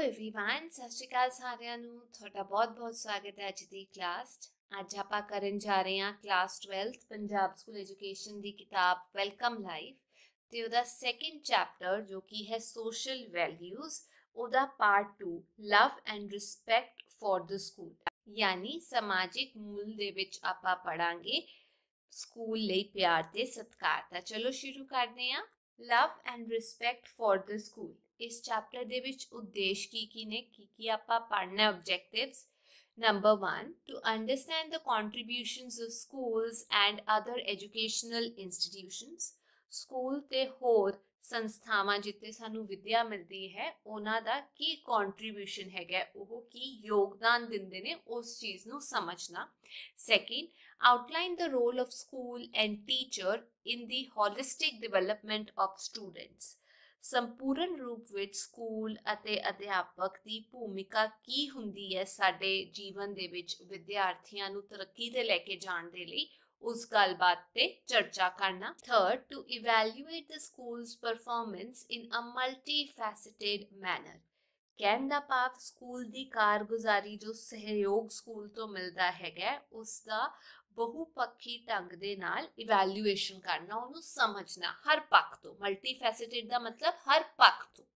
Everyone सत श्री अकाल सारिਆਂ ਨੂੰ ਤੁਹਾਡਾ ਬਹੁਤ-ਬਹੁਤ ਸਵਾਗਤ ਹੈ ਅੱਜ ਦੀ ਕਲਾਸ 'ਚ। ਅੱਜ ਆਪਾਂ ਕਰਨ ਜਾ ਰਹੇ ਹਾਂ class 12th Punjab school education ਦੀ ਕਿਤਾਬ ਵੈਲਕਮ ਲਾਈਫ ਤੇ ਉਹਦਾ ਸੈਕੰਡ ਚੈਪਟਰ ਜੋ ਕਿ ਹੈ ਸੋਸ਼ਲ ਵੈਲਿਊਜ਼, ਉਹਦਾ part 2 love and respect for the school, ਯਾਨੀ ਸਮਾਜਿਕ ਮੁੱਲ ਦੇ ਵਿੱਚ ਆਪਾਂ ਪੜਾਂਗੇ ਸਕੂਲ ਲਈ ਪਿਆਰ ਤੇ ਸਤਿਕਾਰ। ਤਾਂ ਚਲੋ ਸ਼ੁਰੂ ਕਰਦੇ ਹਾਂ। Love and respect for the school इस चैप्टर दे विच उद्देश्य की ने की आपां पढ़ना objectives. Number 1 to understand the contributions of schools and other educational institutions. School ते होर संस्थावां जिथे सानू विद्या मिलती है उन्हां दा की कॉन्ट्रीब्यूशन हैगा, ओह की योगदान दिंदे ने, उस चीज़ नू समझना। Second outline the role of school and teacher in the holistic development of students. संपूर्ण रूप विच स्कूल अते अध्यापक की भूमिका की हुंदी है साडे जीवन दे विच विद्यार्थियों नू तरक्की ते लेके जाण दे लई, उस गलबात ते चर्चा करना। Third to evaluate the school's performance in a multi faceted manner. कहण दा भाव स्कूल की कारगुजारी जो सहयोग स्कूल तो मिलता है उसका बहुपक्षी ढंग दे नाल इवैल्यूएशन करना, उन्होंने समझना हर पक्ष तो। मल्टी फैसेटेड का मतलब हर पक्ष तो।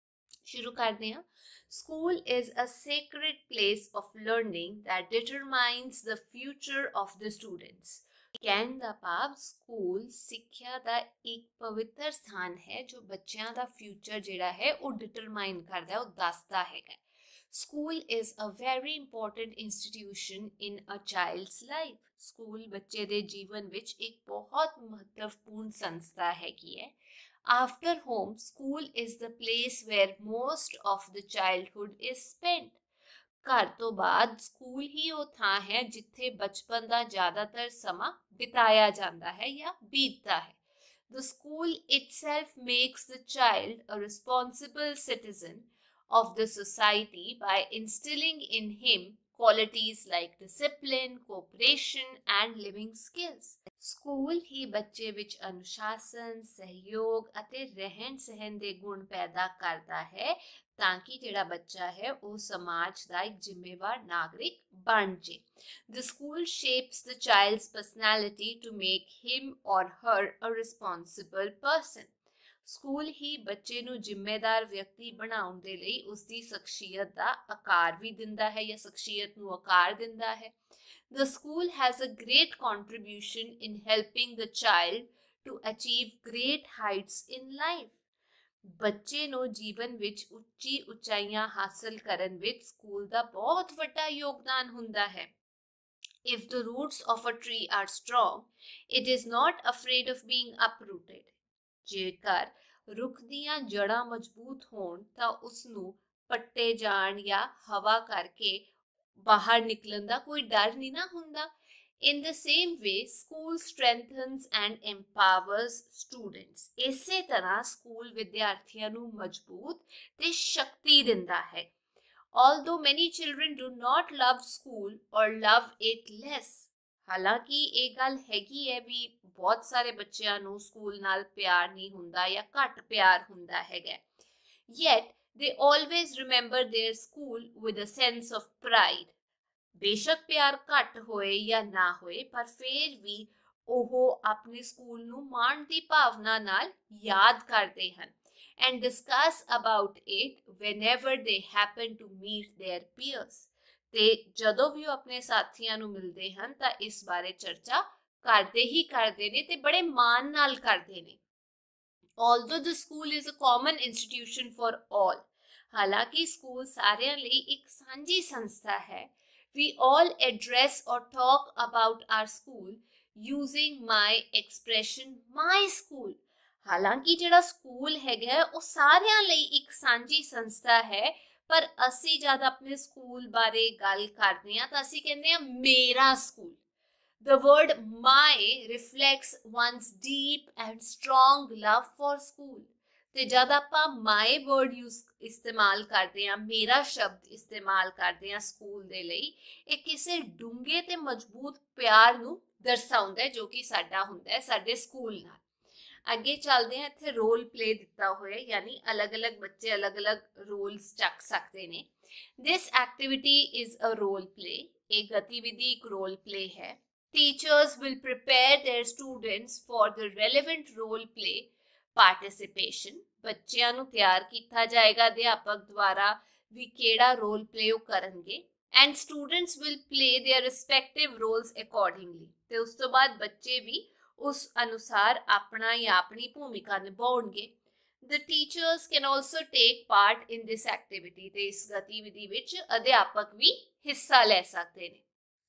शुरू करते हैं। School is a sacred place of learning that determines the future of the students. कहण दा भाव स्कूल सिक्ख्या का एक पवित्र स्थान है जो बच्चों का फ्यूचर जिहड़ा है वो डिटरमाइन करता है, वो दसदा है। School is a very important institution in a child's life. School बच्चे दे जीवन विच एक बहुत महत्वपूर्ण संस्था हैगी है। After home school is the place where most of the childhood is spent. घर तो बाद स्कूल ही वो थां है जिथे बचपन का ज़्यादातर समा बिताया जाता है या बीतता है। The school itself makes the child a responsible citizen of the society by instilling in him qualities like discipline, cooperation and living skills. School ही बच्चे विच अनुशासन, सहयोग अते रहन सहन दे गुण पैदा करता है ताकि जिहड़ा बच्चा है वो समाज दा एक जिम्मेवार नागरिक बन जाए। The school shapes the child's personality to make him or her a responsible person. School ही बच्चे नू जिम्मेदार व्यक्ति बनाउण दे लई उसकी शख्सियत दा आकार भी दिंदा है या शख्सियत नू आकार दिंदा है। The school has a great contribution in helping the child to achieve great heights in life. बच्चे नू जीवन विच उच्ची उचाइयां हासिल करन विच स्कूल दा बहुत वड्डा योगदान हुंदा है। If the roots of a tree are strong, it is not afraid of being uprooted. जेकर रुख दियां जड़ां मजबूत होण तां उसनू पट्टे जाण या हवा करके बाहर निकलन दा कोई डर नहीं ना हुंदा। In the same way, school strengthens and empowers students. इसे तरह स्कूल विद्यार्थियों नू मजबूत ते शक्ति दिंदा है। Although many children do not love school or love it less, हालांकि ये गल हैगी है भी बहुत सारे बच्चों नू स्कूल नाल प्यार नहीं हुंदा या घट प्यार हुंदा हैगा, yet they always remember their school with a sense of pride. बेशक प्यार घट होए या ना होए पर फिर भी ओहो अपने स्कूल नू मान दी भावना नाल याद करते हैं and discuss about it whenever they happen to meet their peers. ते जदों भी अपने साथियों नू मिलते हैं तां इस बारे चर्चा करते ही करते ने ते बड़े मान नाल करते ने। Although the school is a common institution for all, हालांकि स्कूल सारिਆਂ ਲਈ एक सांझी संस्था है, we all address or talk about our school using my expression my school. हालांकि जिहड़ा स्कूल हैगा वो सारिਆਂ ਲਈ एक सांझी संस्था है, पर असी जद अपने स्कूल बारे गल करते हैं तो असी कहते हैं मेरा school. The word my reflects one's deep and strong love for school. ते जद आपां my word इस्तेमाल करते हैं, मेरा शब्द इस्तेमाल करते हैं स्कूल दे लई, एक किसी डूंगे ते मजबूत प्यार नू दर्शाउंदा है जो कि साडा हुंदा है साडे स्कूल नाल। ਅੱਗੇ ਚੱਲਦੇ ਹਾਂ, ਇੱਥੇ ਰੋਲ ਪਲੇ ਦਿੱਤਾ ਹੋਇਆ, ਯਾਨੀ ਅਲੱਗ-ਅਲੱਗ ਬੱਚੇ ਅਲੱਗ-ਅਲੱਗ ਰੋਲਸ ਚੱਕ ਸਕਦੇ ਨੇ। This activity is a role play. ਇਹ ਗਤੀਵਿਧੀ ਇੱਕ ਰੋਲ ਪਲੇ ਹੈ। Teachers will prepare their students for the relevant role play participation. ਬੱਚਿਆਂ ਨੂੰ ਤਿਆਰ ਕੀਤਾ ਜਾਏਗਾ ਅਧਿਆਪਕ ਦੁਆਰਾ ਵੀ ਕਿਹੜਾ ਰੋਲ ਪਲੇ ਉਹ ਕਰਨਗੇ। And students will play their respective roles accordingly. ਤੇ ਉਸ ਤੋਂ ਬਾਅਦ ਬੱਚੇ ਵੀ ਉਸ ਅਨੁਸਾਰ ਆਪਣਾ ਜਾਂ ਆਪਣੀ ਭੂਮਿਕਾ ਨਿਭਾਉਣਗੇ। The teachers can also take part in this activity. ਤੇ ਇਸ ਗਤੀਵਿਧੀ ਵਿੱਚ ਅਧਿਆਪਕ ਵੀ ਹਿੱਸਾ ਲੈ ਸਕਦੇ ਨੇ।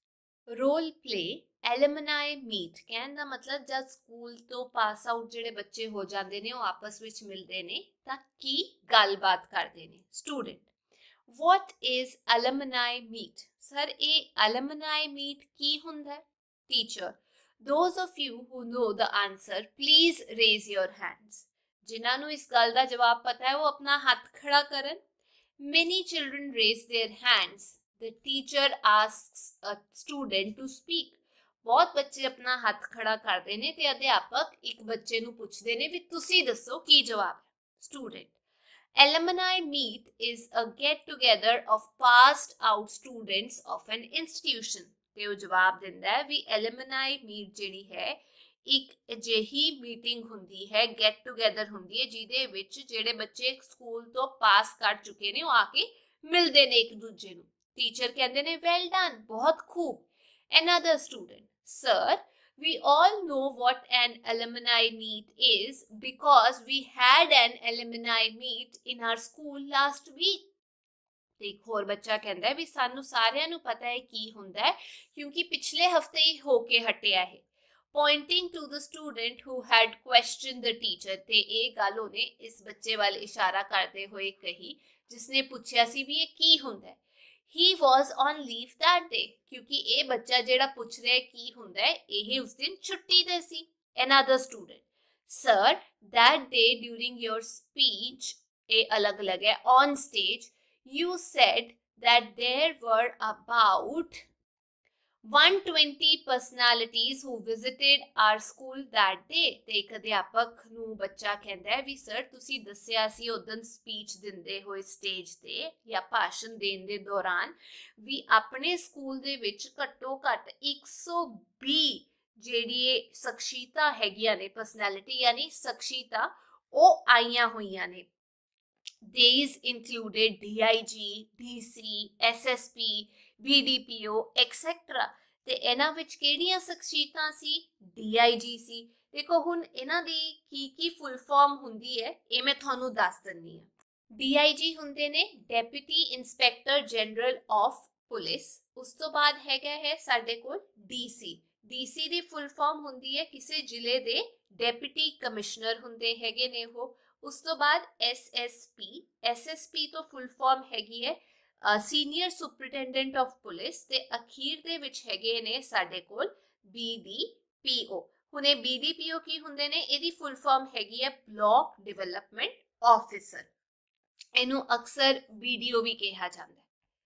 ਰੋਲ ਪਲੇ ਐਲਮਨਾਈ ਮੀਟ ਕਹਿਣ ਦਾ ਮਤਲਬ ਜਦ ਸਕੂਲ ਤੋਂ ਪਾਸ ਆਊਟ ਜਿਹੜੇ ਬੱਚੇ ਹੋ ਜਾਂਦੇ ਨੇ ਉਹ ਆਪਸ ਵਿੱਚ ਮਿਲਦੇ ਨੇ ਤਾਂ ਕੀ ਗੱਲਬਾਤ ਕਰਦੇ ਨੇ। Student, what is alumni meet? Sir, ਇਹ alumni meet ਕੀ ਹੁੰਦਾ ਹੈ? Teacher, those of you who know the answer, please raise your hands. ਜਿਨ੍ਹਾਂ ਨੂੰ ਇਸ ਗੱਲ ਦਾ ਜਵਾਬ ਪਤਾ ਹੈ ਉਹ ਆਪਣਾ ਹੱਥ ਖੜਾ ਕਰਨ। Many children raise their hands. The teacher asks a student to speak. ਬਹੁਤ ਬੱਚੇ ਆਪਣਾ ਹੱਥ ਖੜਾ ਕਰਦੇ ਨੇ ਤੇ ਅਧਿਆਪਕ ਇੱਕ ਬੱਚੇ ਨੂੰ ਪੁੱਛਦੇ ਨੇ ਵੀ ਤੁਸੀਂ ਦੱਸੋ ਕੀ ਜਵਾਬ ਹੈ। Student, alumni meet is a get together of passed out students of an institution. ਤੇ ਉਹ ਜਵਾਬ ਦਿੰਦਾ ਹੈ ਵੀ alumni meet ਜਿਹੜੀ ਹੈ ਇੱਕ ਅਜਿਹੀ ਮੀਟਿੰਗ ਹੁੰਦੀ ਹੈ, ਗੈਟ ਟੂਗੇਦਰ ਹੁੰਦੀ ਹੈ ਜਿਹਦੇ ਵਿੱਚ ਜਿਹੜੇ ਬੱਚੇ ਸਕੂਲ ਤੋਂ ਪਾਸ ਕਰ ਚੁੱਕੇ ਨੇ ਉਹ ਆ ਕੇ ਮਿਲਦੇ ਨੇ ਇੱਕ ਦੂਜੇ ਨੂੰ। ਟੀਚਰ ਕਹਿੰਦੇ ਨੇ ਵੈਲ ਡਨ, ਬਹੁਤ ਖੂਬ। Another student, sir, we all know what an alumni meet is because we had an alumni meet in our school last week. ਤੇ ਇੱਕ ਹੋਰ ਬੱਚਾ ਕਹਿੰਦਾ ਹੈ ਵੀ ਸਾਨੂੰ ਸਾਰਿਆਂ ਨੂੰ ਪਤਾ ਹੈ ਕੀ ਹੁੰਦਾ ਹੈ ਕਿਉਂਕਿ ਪਿਛਲੇ ਹਫਤੇ ਹੀ ਹੋ ਕੇ ਹਟਿਆ ਹੈ। Pointing to the student who had questioned the teacher. ਤੇ ਇਹ ਗੱਲ ਉਹਨੇ ਇਸ ਬੱਚੇ ਵੱਲ ਇਸ਼ਾਰਾ ਕਰਦੇ ਹੋਏ ਕਹੀ ਜਿਸਨੇ ਪੁੱਛਿਆ ਸੀ ਵੀ ਇਹ ਕੀ ਹੁੰਦਾ ਹੈ। He was on leave that day. ਕਿਉਂਕਿ ਇਹ ਬੱਚਾ ਜਿਹੜਾ ਪੁੱਛ ਰਿਹਾ ਕੀ ਹੁੰਦਾ ਹੈ ਇਹ ਉਸ ਦਿਨ ਛੁੱਟੀ ਤੇ ਸੀ। Another student, sir, that day during your speech, ਇਹ ਅਲੱਗ-ਅਲੱਗ ਹੈ, on stage, you said that there were about 120 personalities who visited our school that day. ਤੇ ਇੱਕ ਅਧਿਆਪਕ ਨੂੰ ਬੱਚਾ ਕਹਿੰਦਾ ਹੈ ਵੀ ਸਰ ਤੁਸੀਂ ਦੱਸਿਆ ਸੀ ਉਦੋਂ ਸਪੀਚ ਦਿੰਦੇ ਹੋਏ ਸਟੇਜ ਤੇ ਜਾਂ ਭਾਸ਼ਣ ਦੇਣ ਦੇ ਦੌਰਾਨ ਵੀ ਆਪਣੇ ਸਕੂਲ ਦੇ ਵਿੱਚ ਘੱਟੋ ਘੱਟ 120 ਜਿਹੜੀ ਸ਼ਖਸੀਅਤਾਂ ਹੈਗੀਆਂ ਨੇ, ਪਰਸਨੈਲਿਟੀ ਯਾਨੀ ਸ਼ਖਸੀਅਤਾਂ ਉਹ ਆਈਆਂ ਹੋਈਆਂ ਨੇ। These included DIG, DC, SSP, BDPO, etc. ਤੇ ਇਹਨਾਂ ਵਿੱਚ ਕਿਹੜੀਆਂ ਸ਼ਖਸੀਅਤਾਂ ਸੀ? DIG ਸੀ। ਦੇਖੋ ਹੁਣ ਇਹਨਾਂ ਦੀ ਕੀ ਫੁੱਲ ਫਾਰਮ ਹੁੰਦੀ ਹੈ ਇਹ ਮੈਂ ਤੁਹਾਨੂੰ ਦੱਸ ਦਿੰਦੀ ਹਾਂ। DIG ਹੁੰਦੇ ਨੇ deputy inspector general of police. ਉਸ ਤੋਂ ਬਾਅਦ ਹੈਗਾ ਹੈ ਸਾਡੇ ਕੋਲ DC। DC ਦੀ ਫੁੱਲ ਫਾਰਮ ਹੁੰਦੀ ਹੈ ਕਿਸੇ ਜ਼ਿਲ੍ਹੇ ਦੇ ਡੈਪੂਟੀ ਕਮਿਸ਼ਨਰ ਹੁੰਦੇ ਹੈਗੇ ਨੇ ਉਹ। ਉਸ ਤੋਂ ਬਾਅਦ SSP ਤੋਂ ਫੁੱਲ ਫਾਰਮ ਹੈਗੀ ਹੈ ਸੀਨੀਅਰ ਸੁਪਰਿਟੈਂਡੈਂਟ ਆਫ ਪੁਲਿਸ ਤੇ ਅਖੀਰ ਦੇ ਵਿੱਚ ਹੈਗੇ ਨੇ ਸਾਡੇ ਕੋਲ BDPO। ਹੁਣ ਇਹ BDPO ਕੀ ਹੁੰਦੇ ਨੇ? ਇਹਦੀ ਫੁੱਲ ਫਾਰਮ ਹੈਗੀ ਹੈ ਬਲਾਕ ਡਿਵੈਲਪਮੈਂਟ ਆਫਿਸਰ। ਇਹਨੂੰ ਅਕਸਰ BDO ਵੀ ਕਿਹਾ ਜਾਂਦਾ ਹੈ।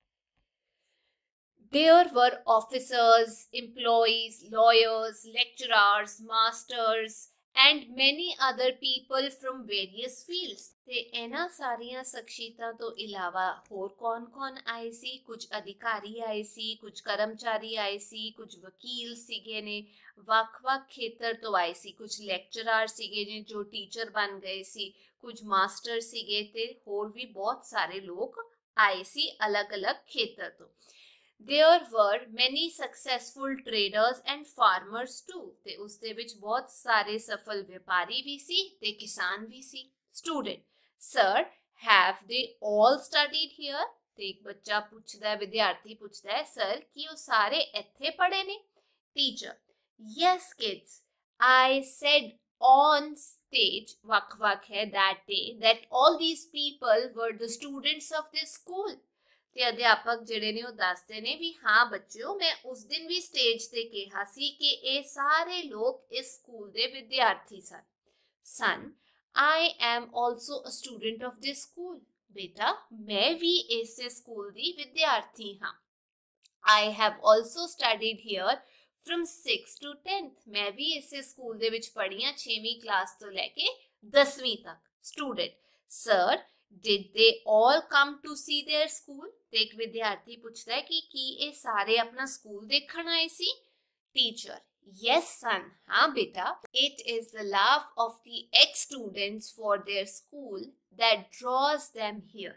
There were officers, employees, lawyers, lecturers, masters and many other people from various fields. ਤੇ ਇਹਨਾਂ ਸਾਰੀਆਂ ਸ਼ਖਸੀਅਤਾਂ ਤੋਂ ਇਲਾਵਾ ਹੋਰ ਕੌਣ-ਕੌਣ ਆਏ ਸੀ? ਕੁਝ ਅਧਿਕਾਰੀ ਆਏ ਸੀ, ਕੁਝ ਕਰਮਚਾਰੀ ਆਏ ਸੀ, ਕੁਝ ਵਕੀਲ ਸੀਗੇ ਨੇ, ਵੱਖ-ਵੱਖ ਖੇਤਰ ਤੋਂ ਆਏ ਸੀ, ਕੁਝ ਲੈਕਚਰਰ ਸੀਗੇ ਨੇ ਜੋ ਟੀਚਰ ਬਣ ਗਏ ਸੀ, ਕੁਝ ਮਾਸਟਰ ਸੀਗੇ ਤੇ ਹੋਰ ਵੀ ਬਹੁਤ ਸਾਰੇ ਲੋਕ ਆਏ ਸੀ ਅਲੱਗ-ਅਲੱਗ ਖੇਤਰ ਤੋਂ। There were many successful traders and farmers too. ਤੇ ਉਸ ਦੇ ਵਿੱਚ ਬਹੁਤ ਸਾਰੇ ਸਫਲ ਵਪਾਰੀ ਵੀ ਸੀ ਤੇ ਕਿਸਾਨ ਵੀ ਸੀ। Student, sir, have they all studied here? ਤੇ ਇੱਕ ਬੱਚਾ ਪੁੱਛਦਾ ਹੈ, ਵਿਦਿਆਰਥੀ ਪੁੱਛਦਾ ਹੈ ਸਰ ਕੀ ਉਹ ਸਾਰੇ ਇੱਥੇ ਪੜ੍ਹੇ ਨੇ? Teacher, yes kids, I said on stage ਵੱਖ-ਵੱਖ ਹੈ that day that all these people were the students of this school. ਤੇ ਅਧਿਆਪਕ ਜਿਹੜੇ ਨੇ ਉਹ ਦੱਸਦੇ ਨੇ ਵੀ ਹਾਂ ਬੱਚਿਓ ਮੈਂ ਉਸ ਦਿਨ ਵੀ ਸਟੇਜ ਤੇ ਕਿਹਾ ਸੀ ਕਿ ਇਹ ਸਾਰੇ ਲੋਕ ਇਸ ਸਕੂਲ ਦੇ ਵਿਦਿਆਰਥੀ ਸਨ। Son, I am also a student of this school. ਬੇਟਾ ਮੈਂ ਵੀ ਇਸੇ ਸਕੂਲ ਦੀ ਵਿਦਿਆਰਥੀ ਹਾਂ। I have also studied here from 6th to 10th. मैं भी इसे स्कूल दे विच पढ़ी हां 6वीं क्लास तो लेके 10वीं तक. Student, sir, did they all come to see their school? ते एक विद्यार्थी पूछता है कि ये सारे अपना स्कूल देखण आए सी? Teacher, yes son, हाँ बेटा. It is the love of the ex-students for their school that draws them here.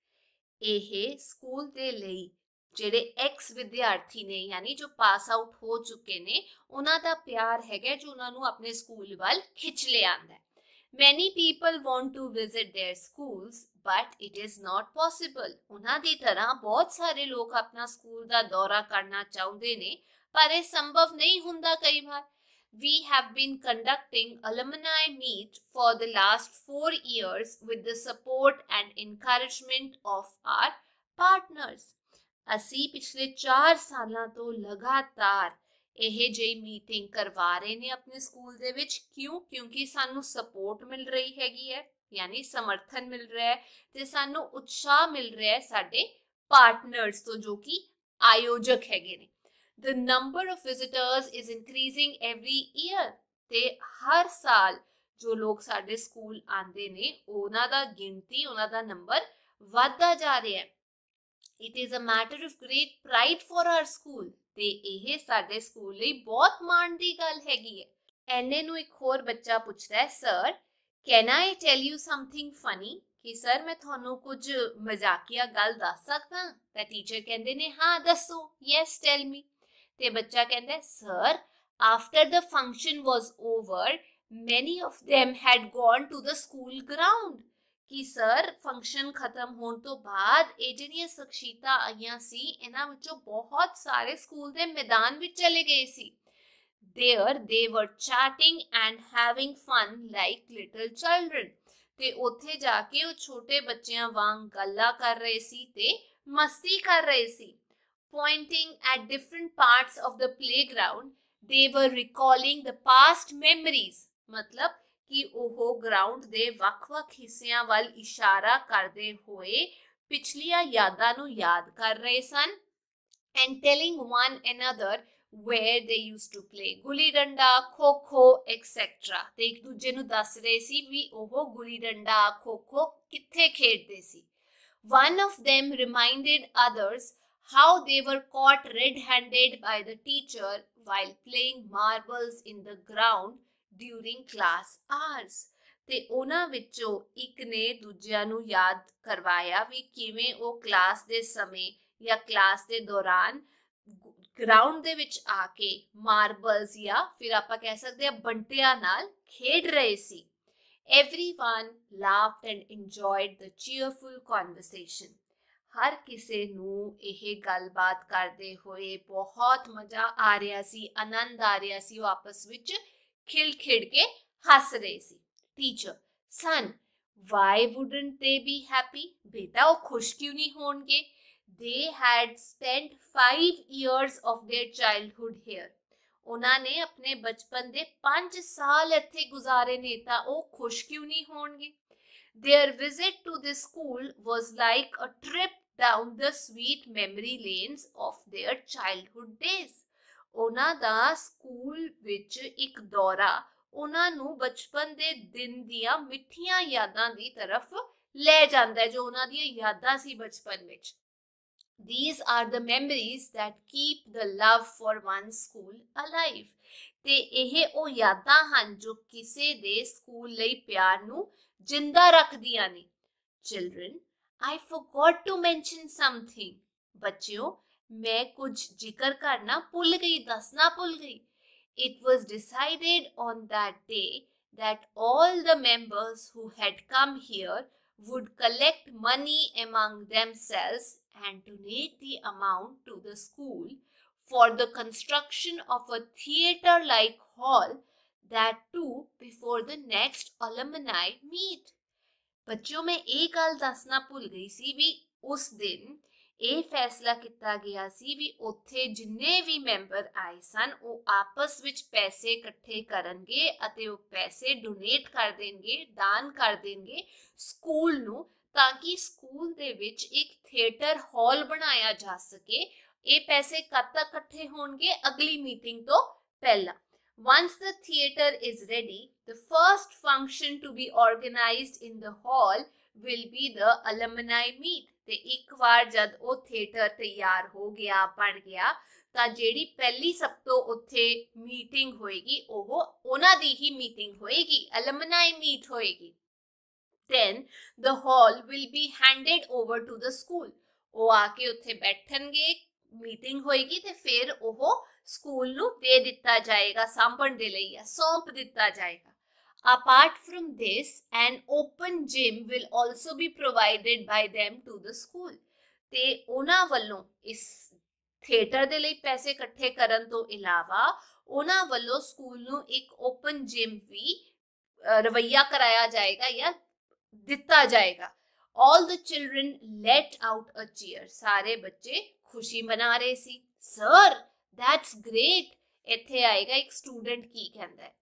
ਇਹ ਸਕੂਲ ਦੇ ਲਈ ਜਿਹੜੇ ਐਕਸ ਵਿਦਿਆਰਥੀ ਨੇ ਯਾਨੀ ਜੋ ਪਾਸ ਆਊਟ ਹੋ ਚੁੱਕੇ ਨੇ ਉਹਨਾਂ ਦਾ ਪਿਆਰ ਹੈਗਾ ਜੋ ਉਹਨਾਂ ਨੂੰ ਆਪਣੇ ਸਕੂਲ ਵੱਲ ਖਿੱਚ ਲਿਆਂਦਾ ਹੈ. Many people want to visit their schools, but it is not possible. ਉਹਨਾਂ ਦੀ ਤਰ੍ਹਾਂ ਬਹੁਤ ਸਾਰੇ ਲੋਕ ਆਪਣਾ ਸਕੂਲ ਦਾ ਦੌਰਾ ਕਰਨਾ ਚਾਹੁੰਦੇ ਨੇ ਪਰ ਇਹ ਸੰਭਵ ਨਹੀਂ ਹੁੰਦਾ ਕਈ ਵਾਰ. We have been conducting alumni meet for the last 4 years with the support and encouragement of our partners. ਅਸੀਂ ਪਿਛਲੇ 4 ਸਾਲਾਂ ਤੋਂ ਲਗਾਤਾਰ ਇਹ ਜਿਹੀ ਮੀਟਿੰਗ ਕਰਵਾ ਰਹੇ ਨੇ ਆਪਣੇ ਸਕੂਲ ਦੇ ਵਿੱਚ. ਕਿਉਂ? ਕਿਉਂਕਿ ਸਾਨੂੰ ਸਪੋਰਟ ਮਿਲ ਰਹੀ ਹੈਗੀ ਹੈ ਯਾਨੀ ਸਮਰਥਨ ਮਿਲ ਰਿਹਾ ਹੈ ਤੇ ਸਾਨੂੰ ਉਤਸ਼ਾਹ ਮਿਲ ਰਿਹਾ ਹੈ ਸਾਡੇ ਪਾਰਟਨਰਸ ਤੋਂ ਜੋ ਕਿ ਆਯੋਜਕ ਹੈਗੇ ਨੇ. The number of visitors is increasing every year. ਤੇ ਹਰ ਸਾਲ ਜੋ ਲੋਕ ਸਾਡੇ ਸਕੂਲ ਆਉਂਦੇ ਨੇ ਉਹਨਾਂ ਦਾ ਗਿਣਤੀ ਉਹਨਾਂ ਦਾ ਨੰਬਰ ਵਧਦਾ ਜਾ ਰਿਹਾ ਹੈ. It is a matter of great pride for our school. ਤੇ ਇਹ ਸਾਡੇ ਸਕੂਲ ਲਈ ਬਹੁਤ ਮਾਣ ਦੀ ਗੱਲ ਹੈਗੀ ਹੈ. ਐਨੇ ਨੂੰ ਇੱਕ ਹੋਰ ਬੱਚਾ ਪੁੱਛਦਾ ਹੈ, sir can I tell you something funny? ਕਿ ਸਰ ਮੈਂ ਤੁਹਾਨੂੰ ਕੁਝ ਮਜ਼ਾਕੀਆ ਗੱਲ ਦੱਸ ਸਕਦਾ? ਤਾਂ ਟੀਚਰ ਕਹਿੰਦੇ ਨੇ ਹਾਂ ਦੱਸੋ. Yes, tell me. ਤੇ ਬੱਚਾ ਕਹਿੰਦਾ sir after the function was over many of them had gone to the school ground. ਕਿ ਸਰ ਫੰਕਸ਼ਨ ਖਤਮ ਹੋਣ ਤੋਂ ਬਾਅਦ ਇਹ ਜਿਹੜੀਆਂ ਸ਼ਖਸੀਅਤਾਂ ਆਈਆਂ ਸੀ ਇਹਨਾਂ ਵਿੱਚੋਂ ਬਹੁਤ ਸਾਰੇ ਸਕੂਲ ਦੇ ਮੈਦਾਨ ਵਿੱਚ ਚਲੇ ਗਏ ਸੀ. There they were chatting and having fun like little children. ਤੇ ਉੱਥੇ ਜਾ ਕੇ ਉਹ ਛੋਟੇ ਬੱਚਿਆਂ ਵਾਂਗ ਗੱਲਾਂ ਕਰ ਰਹੇ ਸੀ ਤੇ ਮਸਤੀ ਕਰ ਰਹੇ ਸੀ. Pointing at different parts of the playground, they were recalling the past memories. मतलब कि ਉਹ ground ਦੇ ਵੱਖ-ਵੱਖ ਹਿੱਸਿਆਂ ਵੱਲ ਇਸ਼ਾਰਾ ਕਰਦੇ ਹੋਏ ਪਿਛਲੀਆਂ ਯਾਦਾਂ ਨੂੰ ਯਾਦ ਕਰ ਰਹੇ ਸਨ. And telling one another where they used to play. Gulli danda, kho kho, etc. ਤੇ ਇੱਕ ਦੂਜੇ ਨੂੰ ਦੱਸ ਰਹੇ ਸੀ ਵੀ ਉਹ ਗੁੱਲੀ ਡੰਡਾ, ਖੋ-ਖੋ ਕਿੱਥੇ ਖੇਡਦੇ ਸੀ. One of them reminded others how they were caught red-handed by the teacher while playing marbles in the ground during class hours. ਤੇ ਉਹਨਾਂ ਵਿੱਚੋਂ ਇੱਕ ਨੇ ਦੂਜਿਆਂ ਨੂੰ ਯਾਦ ਕਰਵਾਇਆ ਵੀ ਕਿਵੇਂ ਉਹ ਕਲਾਸ ਦੇ ਸਮੇਂ ਜਾਂ ਕਲਾਸ ਦੇ ਦੌਰਾਨ ਗਰਾਊਂਡ ਦੇ ਵਿੱਚ ਆ ਕੇ ਮਾਰਬਲਸ ਜਾਂ ਫਿਰ ਆਪਾਂ ਕਹਿ ਸਕਦੇ ਹਾਂ ਬੰਟਿਆਂ ਨਾਲ ਖੇਡ ਰਹੇ ਸੀ. Everyone laughed and enjoyed the cheerful conversation. ਹਰ ਕਿਸੇ ਨੂੰ ਇਹ ਗੱਲਬਾਤ ਕਰਦੇ ਹੋਏ ਬਹੁਤ ਮਜ਼ਾ ਆ ਰਿਹਾ ਸੀ, ਆਨੰਦ ਆ ਰਿਹਾ ਸੀ. ਉਹ ਆਪਸ ਵਿੱਚ ਖਿਲ ਖਿੜ ਕੇ ਹੱਸ ਰਹੇ ਸੀ. Teacher, son, why wouldn't they be happy? ਬੇਟਾ ਉਹ ਖੁਸ਼ ਕਿਉਂ ਨਹੀਂ ਹੋਣਗੇ? They had spent 5 years of their childhood here. ਉਹਨਾਂ ਨੇ ਆਪਣੇ ਬਚਪਨ ਦੇ 5 ਸਾਲ ਇੱਥੇ ਗੁਜ਼ਾਰੇ ਨੇ ਤਾਂ ਉਹ ਖੁਸ਼ ਕਿਉਂ ਨਹੀਂ ਹੋਣਗੇ? Their visit to this school was like a trip down the sweet memory lanes of their childhood days. ਉਹਨਾਂ ਦਾ ਸਕੂਲ ਵਿੱਚ ਇੱਕ ਦੌਰਾ ਉਹਨਾਂ ਨੂੰ ਬਚਪਨ ਦੇ ਦਿਨ ਦੀਆਂ ਮਿੱਠੀਆਂ ਯਾਦਾਂ ਦੀ ਤਰਫ ਲੈ ਜਾਂਦਾ ਹੈ ਜੋ ਉਹਨਾਂ ਦੀਆਂ ਯਾਦਾਂ ਸੀ ਬਚਪਨ ਵਿੱਚ. These are the memories that keep the love for one's school alive. ਤੇ ਇਹ ਉਹ ਯਾਦਾਂ ਹਨ ਜੋ ਕਿਸੇ ਦੇ ਸਕੂਲ ਲਈ ਪਿਆਰ ਨੂੰ ਜਿੰਦਾ ਰੱਖਦੀਆਂ ਨੇ. Children, I forgot to mention something. ਬੱਚਿਓ, ਮੈਂ ਕੁਝ ਜ਼ਿਕਰ ਕਰਨਾ ਭੁੱਲ ਗਈ, ਦੱਸਣਾ ਭੁੱਲ ਗਈ. It was decided on that day that all the members who had come here would collect money among themselves and donate the amount to the school for the construction of a theatre-like hall, that too before the next alumni meet. ਬੱਚਿਓ, ਮੈਂ ਇਹ ਗੱਲ ਦੱਸਣਾ ਭੁੱਲ ਗਈ ਸੀ ਵੀ ਉਸ ਦਿਨ ਇਹ ਫੈਸਲਾ ਕੀਤਾ ਗਿਆ ਸੀ ਵੀ ਉੱਥੇ ਜਿੰਨੇ ਵੀ ਮੈਂਬਰ ਆਏ ਸਨ ਉਹ ਆਪਸ ਵਿੱਚ ਪੈਸੇ ਇਕੱਠੇ ਕਰਨਗੇ ਅਤੇ ਉਹ ਪੈਸੇ ਡੋਨੇਟ ਕਰ ਦੇਣਗੇ, ਦਾਨ ਕਰ ਦੇਣਗੇ ਸਕੂਲ ਨੂੰ, ਤਾਂ ਕਿ ਸਕੂਲ ਦੇ ਵਿੱਚ ਇੱਕ ਥੀਏਟਰ ਹਾਲ ਬਣਾਇਆ ਜਾ ਸਕੇ ये पैसे कद तक इकट्ठे होंगे? अगली मीटिंग तो पहला। Once the theatre is ready, the first function to be organized in the hall will be the alumni meet. ਤੇ ਇੱਕ ਵਾਰ ਜਦ ਉਹ ਥੀਏਟਰ ਤਿਆਰ ਹੋ ਗਿਆ, ਬਣ ਗਿਆ, ਤਾਂ ਜਿਹੜੀ ਪਹਿਲੀ ਸਭ ਤੋਂ ਉੱਥੇ ਮੀਟਿੰਗ ਹੋਏਗੀ ਉਹ ਉਹਨਾਂ ਦੀ ਹੀ ਮੀਟਿੰਗ ਹੋਏਗੀ, alumni meet ਹੋਏਗੀ। Then the hall will be handed over to the school. ਉਹ ਆ ਕੇ ਉੱਥੇ ਬੈਠਣਗੇ, ਮੀਟਿੰਗ ਹੋਏਗੀ ਤੇ ਫਿਰ ਉਹ ਸਕੂਲ ਨੂੰ ਦੇ ਦਿੱਤਾ ਜਾਏਗਾ, ਸਾਂਭਣ ਦੇ ਲਈ, ਸੌਂਪ ਦਿੱਤਾ ਜਾਏਗਾ। Apart from this, an open gym will also be provided by them to the school. ਤੇ ਉਹਨਾਂ ਵੱਲੋਂ ਇਸ ਥੀਏਟਰ ਦੇ ਲਈ ਪੈਸੇ ਇਕੱਠੇ ਕਰਨ ਤੋਂ ਇਲਾਵਾ ਉਹਨਾਂ ਵੱਲੋਂ ਸਕੂਲ ਨੂੰ ਇੱਕ ਓਪਨ ਜਿਮ ਵੀ ਰਵੱਈਆ ਕਰਾਇਆ ਜਾਏਗਾ ਜਾਂ ਦਿੱਤਾ ਜਾਏਗਾ। All the children let out a cheer. ਸਾਰੇ ਬੱਚੇ ਖੁਸ਼ੀ ਮਨਾ ਰਹੇ ਸੀ। Sir, that's great. ਇੱਥੇ ਆਏਗਾ ਇੱਕ ਸਟੂਡੈਂਟ ਕੀ ਕਹਿੰਦਾ ਹੈ,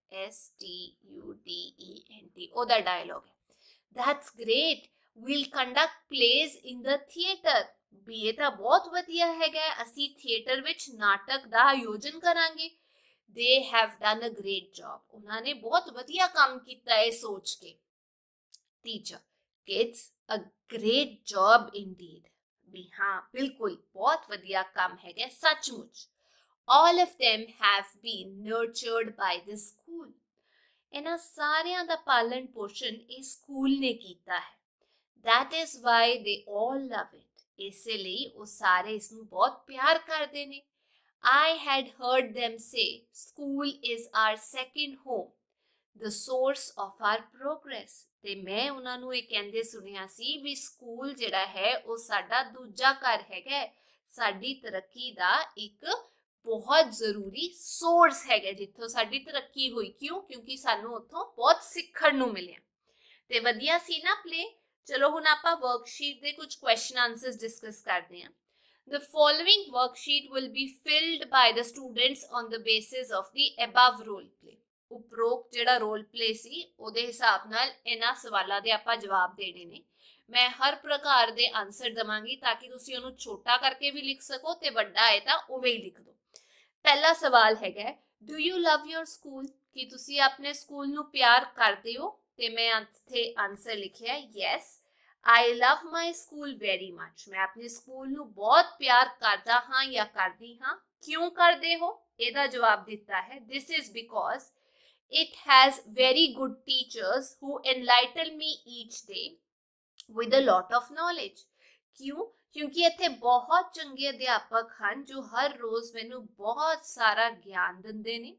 STUDENT, ਉਹਦਾ ਡਾਇਲੋਗ ਹੈ। That's great. We'll conduct plays in the theatre. ਵੀ ਇਹ ਤਾਂ ਬਹੁਤ ਵਧੀਆ ਹੈਗਾ, ਅਸੀਂ ਥੀਏਟਰ ਵਿੱਚ ਨਾਟਕ ਦਾ ਆਯੋਜਨ ਕਰਾਂਗੇ। They have done a great job. ਉਹਨਾਂ ਨੇ ਬਹੁਤ ਵਧੀਆ ਕੰਮ ਕੀਤਾ ਹੈ ਸੋਚ ਕੇ। Teacher, kids, a great job indeed. ਵੀ ਹਾਂ ਬਿਲਕੁਲ ਬਹੁਤ ਵਧੀਆ ਕੰਮ ਹੈਗਾ ਸੱਚਮੁੱਚ। All of them have been nurtured by the school. ਇਹਨਾਂ ਸਾਰਿਆਂ ਦਾ ਪਾਲਣ ਪੋਸ਼ਣ ਇਹ ਸਕੂਲ ਨੇ ਕੀਤਾ ਹੈ। That is why they all love it. ਇਸੇ ਲਈ ਉਹ ਸਾਰੇ ਇਸ ਨੂੰ ਬਹੁਤ ਪਿਆਰ ਕਰਦੇ ਨੇ। I had heard them say, school is our second home, the source of our progress. ਤੇ ਮੈਂ ਉਹਨਾਂ ਨੂੰ ਇਹ ਕਹਿੰਦੇ ਸੁਣਿਆ ਸੀ ਵੀ ਸਕੂਲ ਜਿਹੜਾ ਹੈ ਉਹ ਸਾਡਾ ਦੂਜਾ ਘਰ ਹੈਗਾ, ਸਾਡੀ ਤਰੱਕੀ ਦਾ ਇੱਕ ਬਹੁਤ ਜ਼ਰੂਰੀ ਸੋਰਸ ਹੈਗਾ ਜਿੱਥੋਂ ਸਾਡੀ ਤਰੱਕੀ ਹੋਈ। ਕਿਉਂ? ਕਿਉਂਕਿ ਸਾਨੂੰ ਉੱਥੋਂ ਬਹੁਤ ਸਿੱਖਣ ਨੂੰ ਮਿਲਿਆ। ਤੇ ਵਧੀਆ ਸੀ ਨਾ ਪਲੇ। ਚਲੋ ਹੁਣ ਆਪਾਂ ਵਰਕਸ਼ੀਟ ਦੇ ਕੁਝ ਕੁਐਸਚਨ ਆਨਸਰਸ ਡਿਸਕਸ ਕਰਦੇ ਹਾਂ। The following worksheet will be filled by the students on the basis of the above role play. ਉਪਰੋਕਤ ਜਿਹੜਾ ਰੋਲ ਪਲੇ ਸੀ ਉਹਦੇ ਹਿਸਾਬ ਨਾਲ ਇਹਨਾਂ ਸਵਾਲਾਂ ਦੇ ਆਪਾਂ ਜਵਾਬ ਦੇਣੇ ਨੇ। ਮੈਂ ਹਰ ਪ੍ਰਕਾਰ ਦੇ ਆਨਸਰ ਦਵਾਂਗੀ ਤਾਂ ਕਿ ਤੁਸੀਂ ਉਹਨੂੰ ਛੋਟਾ ਕਰਕੇ ਵੀ ਲਿਖ ਸਕੋ ਤੇ ਵੱਡਾ ਹੈ ਤਾਂ ਉਵੇਂ ਹੀ ਲਿਖ ਦਿਓ। ਪਹਿਲਾ ਸਵਾਲ ਹੈਗਾ, do you love your school? ਕੀ ਤੁਸੀਂ ਆਪਣੇ ਸਕੂਲ ਨੂੰ ਪਿਆਰ ਕਰਦੇ ਹੋ? ਤੇ ਮੈਂ ਇੱਥੇ ਆਨਸਰ ਲਿਖਿਆ yes, I love my school very much. ਮੈਂ ਆਪਣੇ ਸਕੂਲ ਨੂੰ ਬਹੁਤ ਪਿਆਰ ਕਰਦਾ ਹਾਂ ਜਾਂ ਕਰਦੀ ਹਾਂ। ਕਿਉਂ ਕਰਦੇ ਹੋ? ਇਹਦਾ ਜਵਾਬ ਦਿੱਤਾ ਹੈ this is because it has very good teachers who enlighten me each day with a lot of knowledge. ਕਿਉਂ? ਕਿਉਂਕਿ ਇੱਥੇ ਬਹੁਤ ਚੰਗੇ ਅਧਿਆਪਕ ਹਨ ਜੋ ਹਰ ਰੋਜ਼ ਮੈਨੂੰ ਬਹੁਤ ਸਾਰਾ ਗਿਆਨ ਦਿੰਦੇ ਨੇ।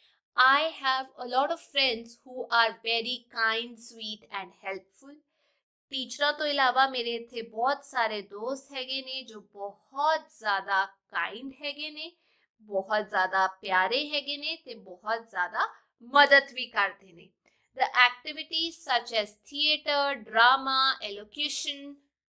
I have a lot of friends who are very kind, sweet and helpful. ਟੀਚਰਾਂ ਤੋਂ ਇਲਾਵਾ ਮੇਰੇ ਇੱਥੇ ਬਹੁਤ ਸਾਰੇ ਦੋਸਤ ਹੈਗੇ ਨੇ ਜੋ ਬਹੁਤ ਜ਼ਿਆਦਾ ਕਾਈਂਡ ਹੈਗੇ ਨੇ, ਬਹੁਤ ਜ਼ਿਆਦਾ ਪਿਆਰੇ ਹੈਗੇ ਨੇ ਤੇ ਬਹੁਤ ਜ਼ਿਆਦਾ ਮਦਦ ਵੀ ਕਰਦੇ ਨੇ। The activities such as theatre, drama, elocution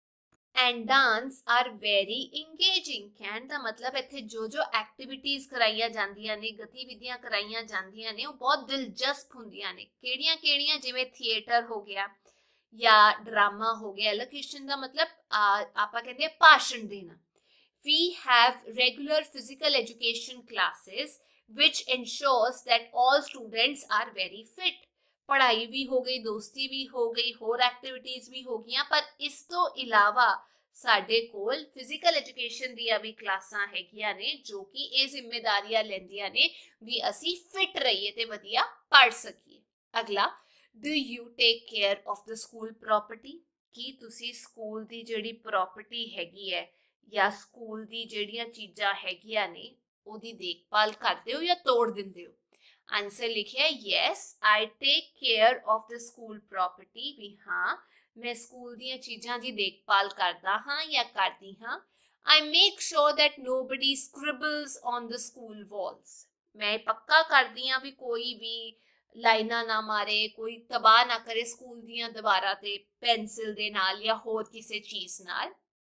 and dance are very engaging. ਕਹਿਣ ਦਾ ਮਤਲਬ ਇੱਥੇ ਜੋ ਐਕਟੀਵਿਟੀਜ਼ ਕਰਾਈਆਂ ਜਾਂਦੀਆਂ ਨੇ, ਗਤੀਵਿਧੀਆਂ ਕਰਾਈਆਂ ਜਾਂਦੀਆਂ ਨੇ ਉਹ ਬਹੁਤ ਦਿਲਚਸਪ ਹੁੰਦੀਆਂ ਨੇ। ਕਿਹੜੀਆਂ-ਕਿਹੜੀਆਂ? ਜਿਵੇਂ ਥੀਏਟਰ ਹੋ ਗਿਆ ਜਾਂ ਡਰਾਮਾ ਹੋ ਗਿਆ। ਐਲੋਕੇਸ਼ਨ ਦਾ ਮਤਲਬ ਆਪਾਂ ਕਹਿੰਦੇ ਆ ਭਾਸ਼ਣ ਦੇਣਾ। We have regular physical education classes which ensures that all students are very fit. ਪੜ੍ਹਾਈ ਵੀ ਹੋ ਗਈ, ਦੋਸਤੀ ਵੀ ਹੋ ਗਈ, ਹੋਰ ਐਕਟੀਵਿਟੀਜ਼ ਵੀ ਹੋ ਗਈਆਂ, ਪਰ ਇਸ ਤੋਂ ਇਲਾਵਾ ਸਾਡੇ ਕੋਲ ਫਿਜ਼ੀਕਲ ਐਜੂਕੇਸ਼ਨ ਦੀਆਂ ਵੀ ਕਲਾਸਾਂ ਹੈਗੀਆਂ ਨੇ ਜੋ ਕਿ ਇਹ ਜ਼ਿੰਮੇਵਾਰੀਆਂ ਲੈਂਦੀਆਂ ਨੇ ਵੀ ਅਸੀਂ ਫਿਟ ਰਹੀਏ ਤੇ ਵਧੀਆ ਪੜ੍ਹ ਸਕੀਏ। ਅਗਲਾ, Do you take care of the school property? ਕੀ ਤੁਸੀਂ ਸਕੂਲ ਦੀ ਜਿਹੜੀ ਪ੍ਰੋਪਰਟੀ ਹੈਗੀ ਹੈ ਜਾਂ ਸਕੂਲ ਦੀ ਜਿਹੜੀਆਂ ਚੀਜ਼ਾਂ ਹੈਗੀਆਂ ਨੇ ਉਹਦੀ ਦੇਖਭਾਲ ਕਰਦੇ ਹੋ ਜਾਂ ਤੋੜ ਦਿੰਦੇ ਹੋ? ਆਨਸਰ ਲਿਖਿਆ yes, I take care of the school property. ਵੀ ਹਾਂ ਮੈਂ ਸਕੂਲ ਦੀਆਂ ਚੀਜ਼ਾਂ ਦੀ ਦੇਖਭਾਲ ਕਰਦਾ ਹਾਂ ਜਾਂ ਕਰਦੀ ਹਾਂ। I make sure that nobody scribbles on the school walls. ਮੈਂ ਪੱਕਾ ਕਰਦੀ ਹਾਂ ਵੀ ਕੋਈ ਵੀ ਲਾਈਨਾਂ ਨਾ ਮਾਰੇ, ਕੋਈ ਤਬਾਹ ਨਾ ਕਰੇ ਸਕੂਲ ਦੀਆਂ ਦੀਵਾਰਾਂ ਤੇ ਪੈਨਸਿਲ ਦੇ ਨਾਲ ਜਾਂ ਹੋਰ ਕਿਸੇ ਚੀਜ਼ ਨਾਲ।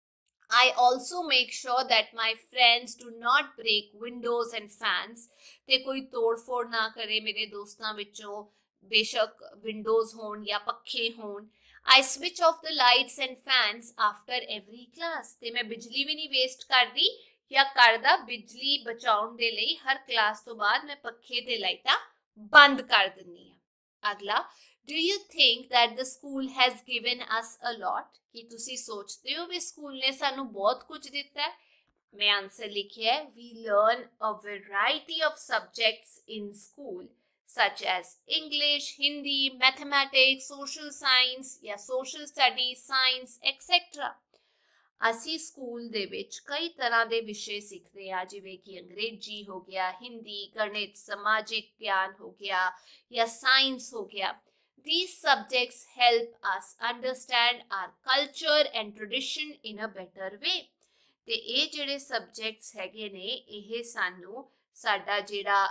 I also make sure that my friends do not break windows and fans. ਤੇ ਕੋਈ ਤੋੜ-ਫੋੜ ਨਾ ਕਰੇ ਮੇਰੇ ਦੋਸਤਾਂ ਵਿੱਚੋਂ, ਬੇਸ਼ੱਕ ਵਿੰਡੋਜ਼ ਹੋਣ ਜਾਂ ਪੱਖੇ ਹੋਣ। I switch off the lights and fans after every class. ਤੇ ਮੈਂ ਬਿਜਲੀ ਵੀ ਨਹੀਂ ਵੇਸਟ ਕਰਦੀ या घर दा बिजली बचाउण दे लई हर क्लास तो बाद मैं पखे ते लाइटां बंद कर दिंदी हां। अगला, do you think that the school has given us a lot? कि तुसी सोचते हो भी स्कूल ने सानू बहुत कुछ दिता है? मैं आंसर लिखिया है, we learn a variety of subjects in school such as English, Hindi, mathematics, social science या social studies, science, etc. ਅਸੀਂ ਸਕੂਲ ਦੇ ਵਿੱਚ ਕਈ ਤਰ੍ਹਾਂ ਦੇ ਵਿਸ਼ੇ ਸਿੱਖਦੇ ਆ, ਜਿਵੇਂ ਕਿ ਅੰਗਰੇਜ਼ੀ ਹੋ ਗਿਆ, ਹਿੰਦੀ, ਗਣਿਤ, ਸਮਾਜਿਕ ਗਿਆਨ ਹੋ ਗਿਆ ਜਾਂ ਸਾਇੰਸ ਹੋ ਗਿਆ। These subjects help us understand our culture and tradition in a better way। ਤੇ ਇਹ ਜਿਹੜੇ ਸਬਜੈਕਟਸ ਹੈਗੇ ਨੇ, ਇਹ ਸਾਨੂੰ ਸਾਡਾ ਜਿਹੜਾ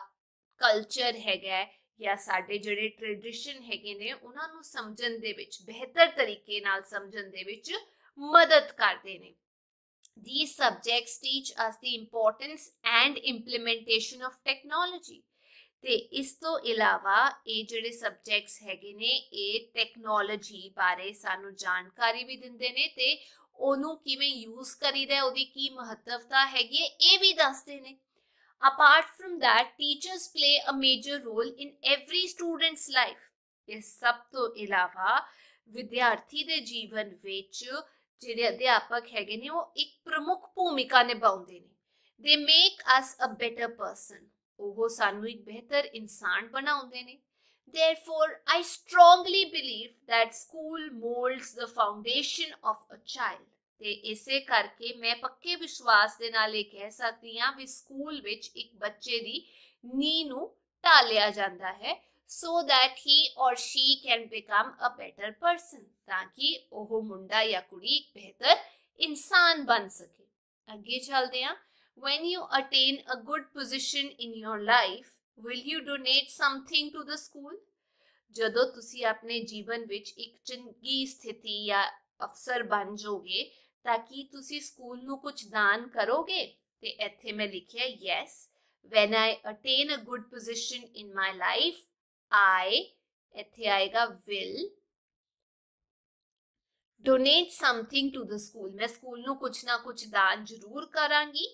ਕਲਚਰ ਹੈਗਾ ਜਾਂ ਸਾਡੇ ਜਿਹੜੇ ਟ੍ਰੈਡੀਸ਼ਨ ਹੈਗੇ ਨੇ ਉਹਨਾਂ ਨੂੰ ਸਮਝਣ ਦੇ ਵਿੱਚ, ਬਿਹਤਰ ਤਰੀਕੇ ਨਾਲ ਸਮਝਣ ਦੇ ਵਿੱਚ ਮਦਦ ਕਰਦੇ ਨੇ। These subjects teach us the importance and implementation of technology। ਤੇ ਇਸ ਤੋਂ ਇਲਾਵਾ ਇਹ ਜਿਹੜੇ ਸਬਜੈਕਟਸ ਹੈਗੇ ਨੇ ਇਹ ਟੈਕਨੋਲੋਜੀ ਬਾਰੇ ਸਾਨੂੰ ਜਾਣਕਾਰੀ ਵੀ ਦਿੰਦੇ ਨੇ ਤੇ ਉਹਨੂੰ ਕਿਵੇਂ ਯੂਜ਼ ਕਰੀਦਾ, ਉਹਦੀ ਕੀ ਮਹੱਤਵਤਾ ਹੈਗੀ ਹੈ, ਇਹ ਵੀ ਦੱਸਦੇ ਨੇ। Apart from that, teachers play a major role in every student's life। ਇਸ ਸਭ ਤੋਂ ਇਲਾਵਾ ਵਿਦਿਆਰਥੀ ਦੇ ਜੀਵਨ ਵਿੱਚ ਜਿਹੜੇ ਅਧਿਆਪਕ ਹੈਗੇ ਨੇ ਉਹ ਇੱਕ ਪ੍ਰਮੁੱਖ ਭੂਮਿਕਾ ਨਿਭਾਉਂਦੇ ਨੇ। They make us a better person। ਉਹ ਸਾਨੂੰ ਇੱਕ ਬਿਹਤਰ ਇਨਸਾਨ ਬਣਾਉਂਦੇ ਨੇ। Therefore, I strongly believe that school molds the foundation of a child। ਤੇ ਇਸੇ ਕਰਕੇ ਮੈਂ ਪੱਕੇ ਵਿਸ਼ਵਾਸ ਦੇ ਨਾਲ ਇਹ ਕਹਿ ਸਕਦੀ ਹਾਂ ਵੀ ਸਕੂਲ ਵਿੱਚ ਇੱਕ ਬੱਚੇ ਦੀ ਨੀਂਹ ਨੂੰ ਢਾਲਿਆ ਜਾਂਦਾ ਹੈ so that he or she can become a better person, ਤਾਂ ਕਿ ਉਹ ਮੁੰਡਾ ਜਾਂ ਕੁੜੀ ਇੱਕ ਬਿਹਤਰ ਇਨਸਾਨ ਬਣ ਸਕੇ। ਅੱਗੇ ਚੱਲਦੇ ਹਾਂ। When you attain a good position in your life, will you donate something to the school? ਜਦੋਂ ਤੁਸੀਂ ਆਪਣੇ ਜੀਵਨ ਵਿੱਚ ਇੱਕ ਚੰਗੀ ਸਥਿਤੀ ਜਾਂ ਅਫਸਰ ਬਣ ਜਾਓਗੇ ਤਾਂ ਕੀ ਤੁਸੀਂ ਸਕੂਲ ਨੂੰ ਕੁਝ ਦਾਨ ਕਰੋਗੇ? ਤੇ ਇੱਥੇ ਮੈਂ ਲਿਖਿਆ yes, when I attain a good position in my life, I ਇੱਥੇ ਆਏਗਾ will donate something to the school। ਮੈਂ ਸਕੂਲ ਨੂੰ ਕੁਝ ਨਾ ਕੁਝ ਦਾਨ ਜ਼ਰੂਰ ਕਰਾਂਗੀ।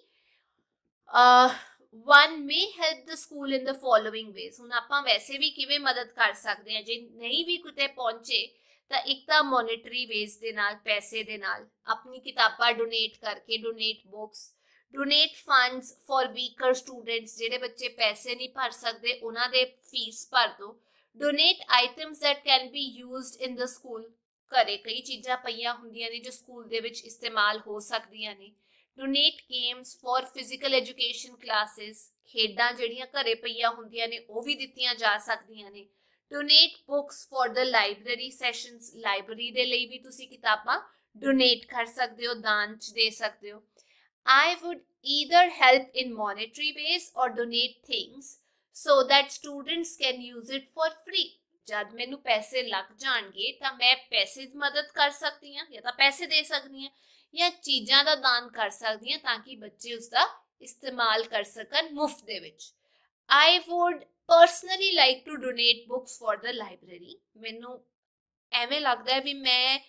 One may help the school in the following ways। ਹੁਣ ਆਪਾਂ ਵੈਸੇ ਵੀ ਕਿਵੇਂ ਮਦਦ ਕਰ ਸਕਦੇ ਹਾਂ ਜੇ ਨਹੀਂ ਵੀ ਕਿਤੇ ਪਹੁੰਚੇ ਤਾਂ ਇੱਕ ਤਾਂ ਮੋਨਿਟਰੀ ਵੇਸ ਦੇ ਨਾਲ, ਪੈਸੇ ਦੇ ਨਾਲ, ਆਪਣੀ ਕਿਤਾਬਾਂ ਡੋਨੇਟ ਕਰਕੇ, donate books, donate funds for weaker students, ਜਿਹੜੇ ਬੱਚੇ ਪੈਸੇ ਨਹੀਂ ਭਰ ਸਕਦੇ ਉਹਨਾਂ ਦੇ ਫੀਸ ਭਰ ਦਿਓ। Donate items that can be used in the school. ਘਰੇ ਕਈ ਚੀਜ਼ਾਂ ਪਈਆਂ ਹੁੰਦੀਆਂ ਨੇ ਜੋ ਸਕੂਲ ਦੇ ਵਿੱਚ ਇਸਤੇਮਾਲ ਹੋ ਸਕਦੀਆਂ ਨੇ। Donate games for physical education classes. ਖੇਡਾਂ ਜਿਹੜੀਆਂ ਘਰੇ ਪਈਆਂ ਹੁੰਦੀਆਂ ਨੇ ਉਹ ਵੀ ਦਿੱਤੀਆਂ ਜਾ ਸਕਦੀਆਂ ਨੇ। Donate books for the library sessions। Library ਦੇ ਲਈ ਵੀ ਤੁਸੀਂ ਕਿਤਾਬਾਂ ਡੋਨੇਟ ਕਰ ਸਕਦੇ ਹੋ, ਦਾਨ ਚ ਦੇ ਸਕਦੇ ਹੋ। I would either help in monetary ways or donate things so that students can use it for free। ਜਦ ਮੈਨੂੰ ਪੈਸੇ ਲੱਗ ਜਾਣਗੇ ਤਾਂ ਮੈਂ ਪੈਸੇ ਦੀ ਮਦਦ ਕਰ ਸਕਦੀ ਹਾਂ, ਜਾਂ ਤਾਂ ਪੈਸੇ ਦੇ ਸਕਦੀ ਹਾਂ ਜਾਂ ਚੀਜ਼ਾਂ ਦਾ ਦਾਨ ਕਰ ਸਕਦੀ ਹਾਂ ਤਾਂ ਕਿ ਬੱਚੇ ਉਸ ਦਾ ਇਸਤੇਮਾਲ ਕਰ ਸਕਣ ਮੁਫਤ ਦੇ ਵਿੱਚ। I would personally like to donate books for the library। ਮੈਨੂੰ ਐਵੇਂ ਲੱਗਦਾ ਹੈ ਵੀ ਮੈਂ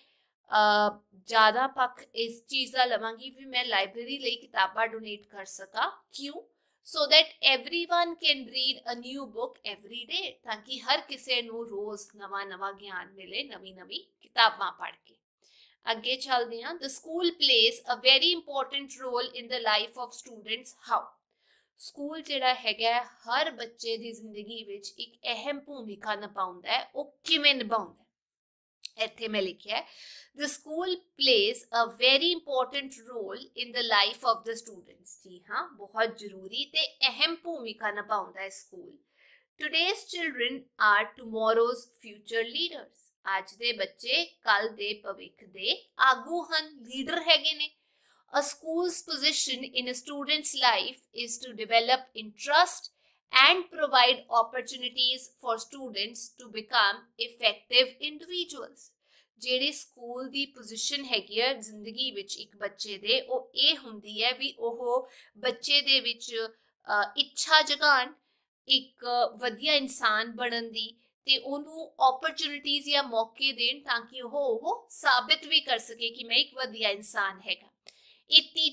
ਜ਼ਿਆਦਾ ਪੱਖ ਇਸ ਚੀਜ਼ ਦਾ ਲਵਾਂਗੀ ਵੀ ਮੈਂ ਲਾਇਬ੍ਰੇਰੀ ਲਈ ਕਿਤਾਬਾਂ ਡੋਨੇਟ ਕਰ ਸਕਾਂ। ਕਿਉਂ? so that everyone can read a new book every day। ਤਾਂ ਕਿ ਹਰ ਕਿਸੇ ਨੂੰ ਰੋਜ਼ ਨਵਾਂ ਗਿਆਨ ਮਿਲੇ, ਨਵੀਂ ਕਿਤਾਬਾਂ ਪੜ੍ਹ ਕੇ। ਅੱਗੇ ਚੱਲਦੇ ਹਾਂ। The school plays a very important role in the life of students। How? School ਜਿਹੜਾ ਹੈਗਾ ਹਰ ਬੱਚੇ ਦੀ ਜ਼ਿੰਦਗੀ ਵਿੱਚ ਇੱਕ ਅਹਿਮ ਭੂਮਿਕਾ ਨਿਭਾਉਂਦਾ ਹੈ। ਉਹ ਕਿਵੇਂ ਨਿਭਾਉਂਦਾ ਹੈ? ਇੱਥੇ ਮੈਂ ਲਿਖਿਆ the school plays a very important role in the life of the students। ਜੀ ਹਾਂ, ਬਹੁਤ ਜ਼ਰੂਰੀ ਤੇ ਅਹਿਮ ਭੂਮਿਕਾ ਨਿਭਾਉਂਦਾ ਹੈ school. Today's children are tomorrow's future leaders। ਅੱਜ ਦੇ ਬੱਚੇ ਕੱਲ ਦੇ ਭਵਿੱਖ ਦੇ ਆਗੂ ਹਨ, ਲੀਡਰ ਹੈਗੇ ਨੇ। A school's position in a student's life is to develop interest and provide opportunities for students to become effective individuals। ਜਿਹੜੀ ਸਕੂਲ ਦੀ ਪੋਜੀਸ਼ਨ ਹੈਗੀ ਹੈ ਜ਼ਿੰਦਗੀ ਵਿੱਚ ਇੱਕ ਬੱਚੇ ਦੇ, ਉਹ ਇਹ ਹੁੰਦੀ ਹੈ ਵੀ ਉਹ ਬੱਚੇ ਦੇ ਵਿੱਚ ਇੱਛਾ ਜਗਾਉਣ, ਇੱਕ ਵਧੀਆ ਇਨਸਾਨ ਬਣਨ ਦੀ, ਤੇ ਉਹਨੂੰ ਓਪਰਚੁਨਿਟੀਜ਼ ਜਾਂ ਮੌਕੇ ਦੇਣ ਤਾਂ ਕਿ ਉਹ ਸਾਬਿਤ ਵੀ ਕਰ ਸਕੇ ਕਿ ਮੈਂ ਇੱਕ ਵਧੀਆ ਇਨਸਾਨ ਹੈਗਾ। It teaches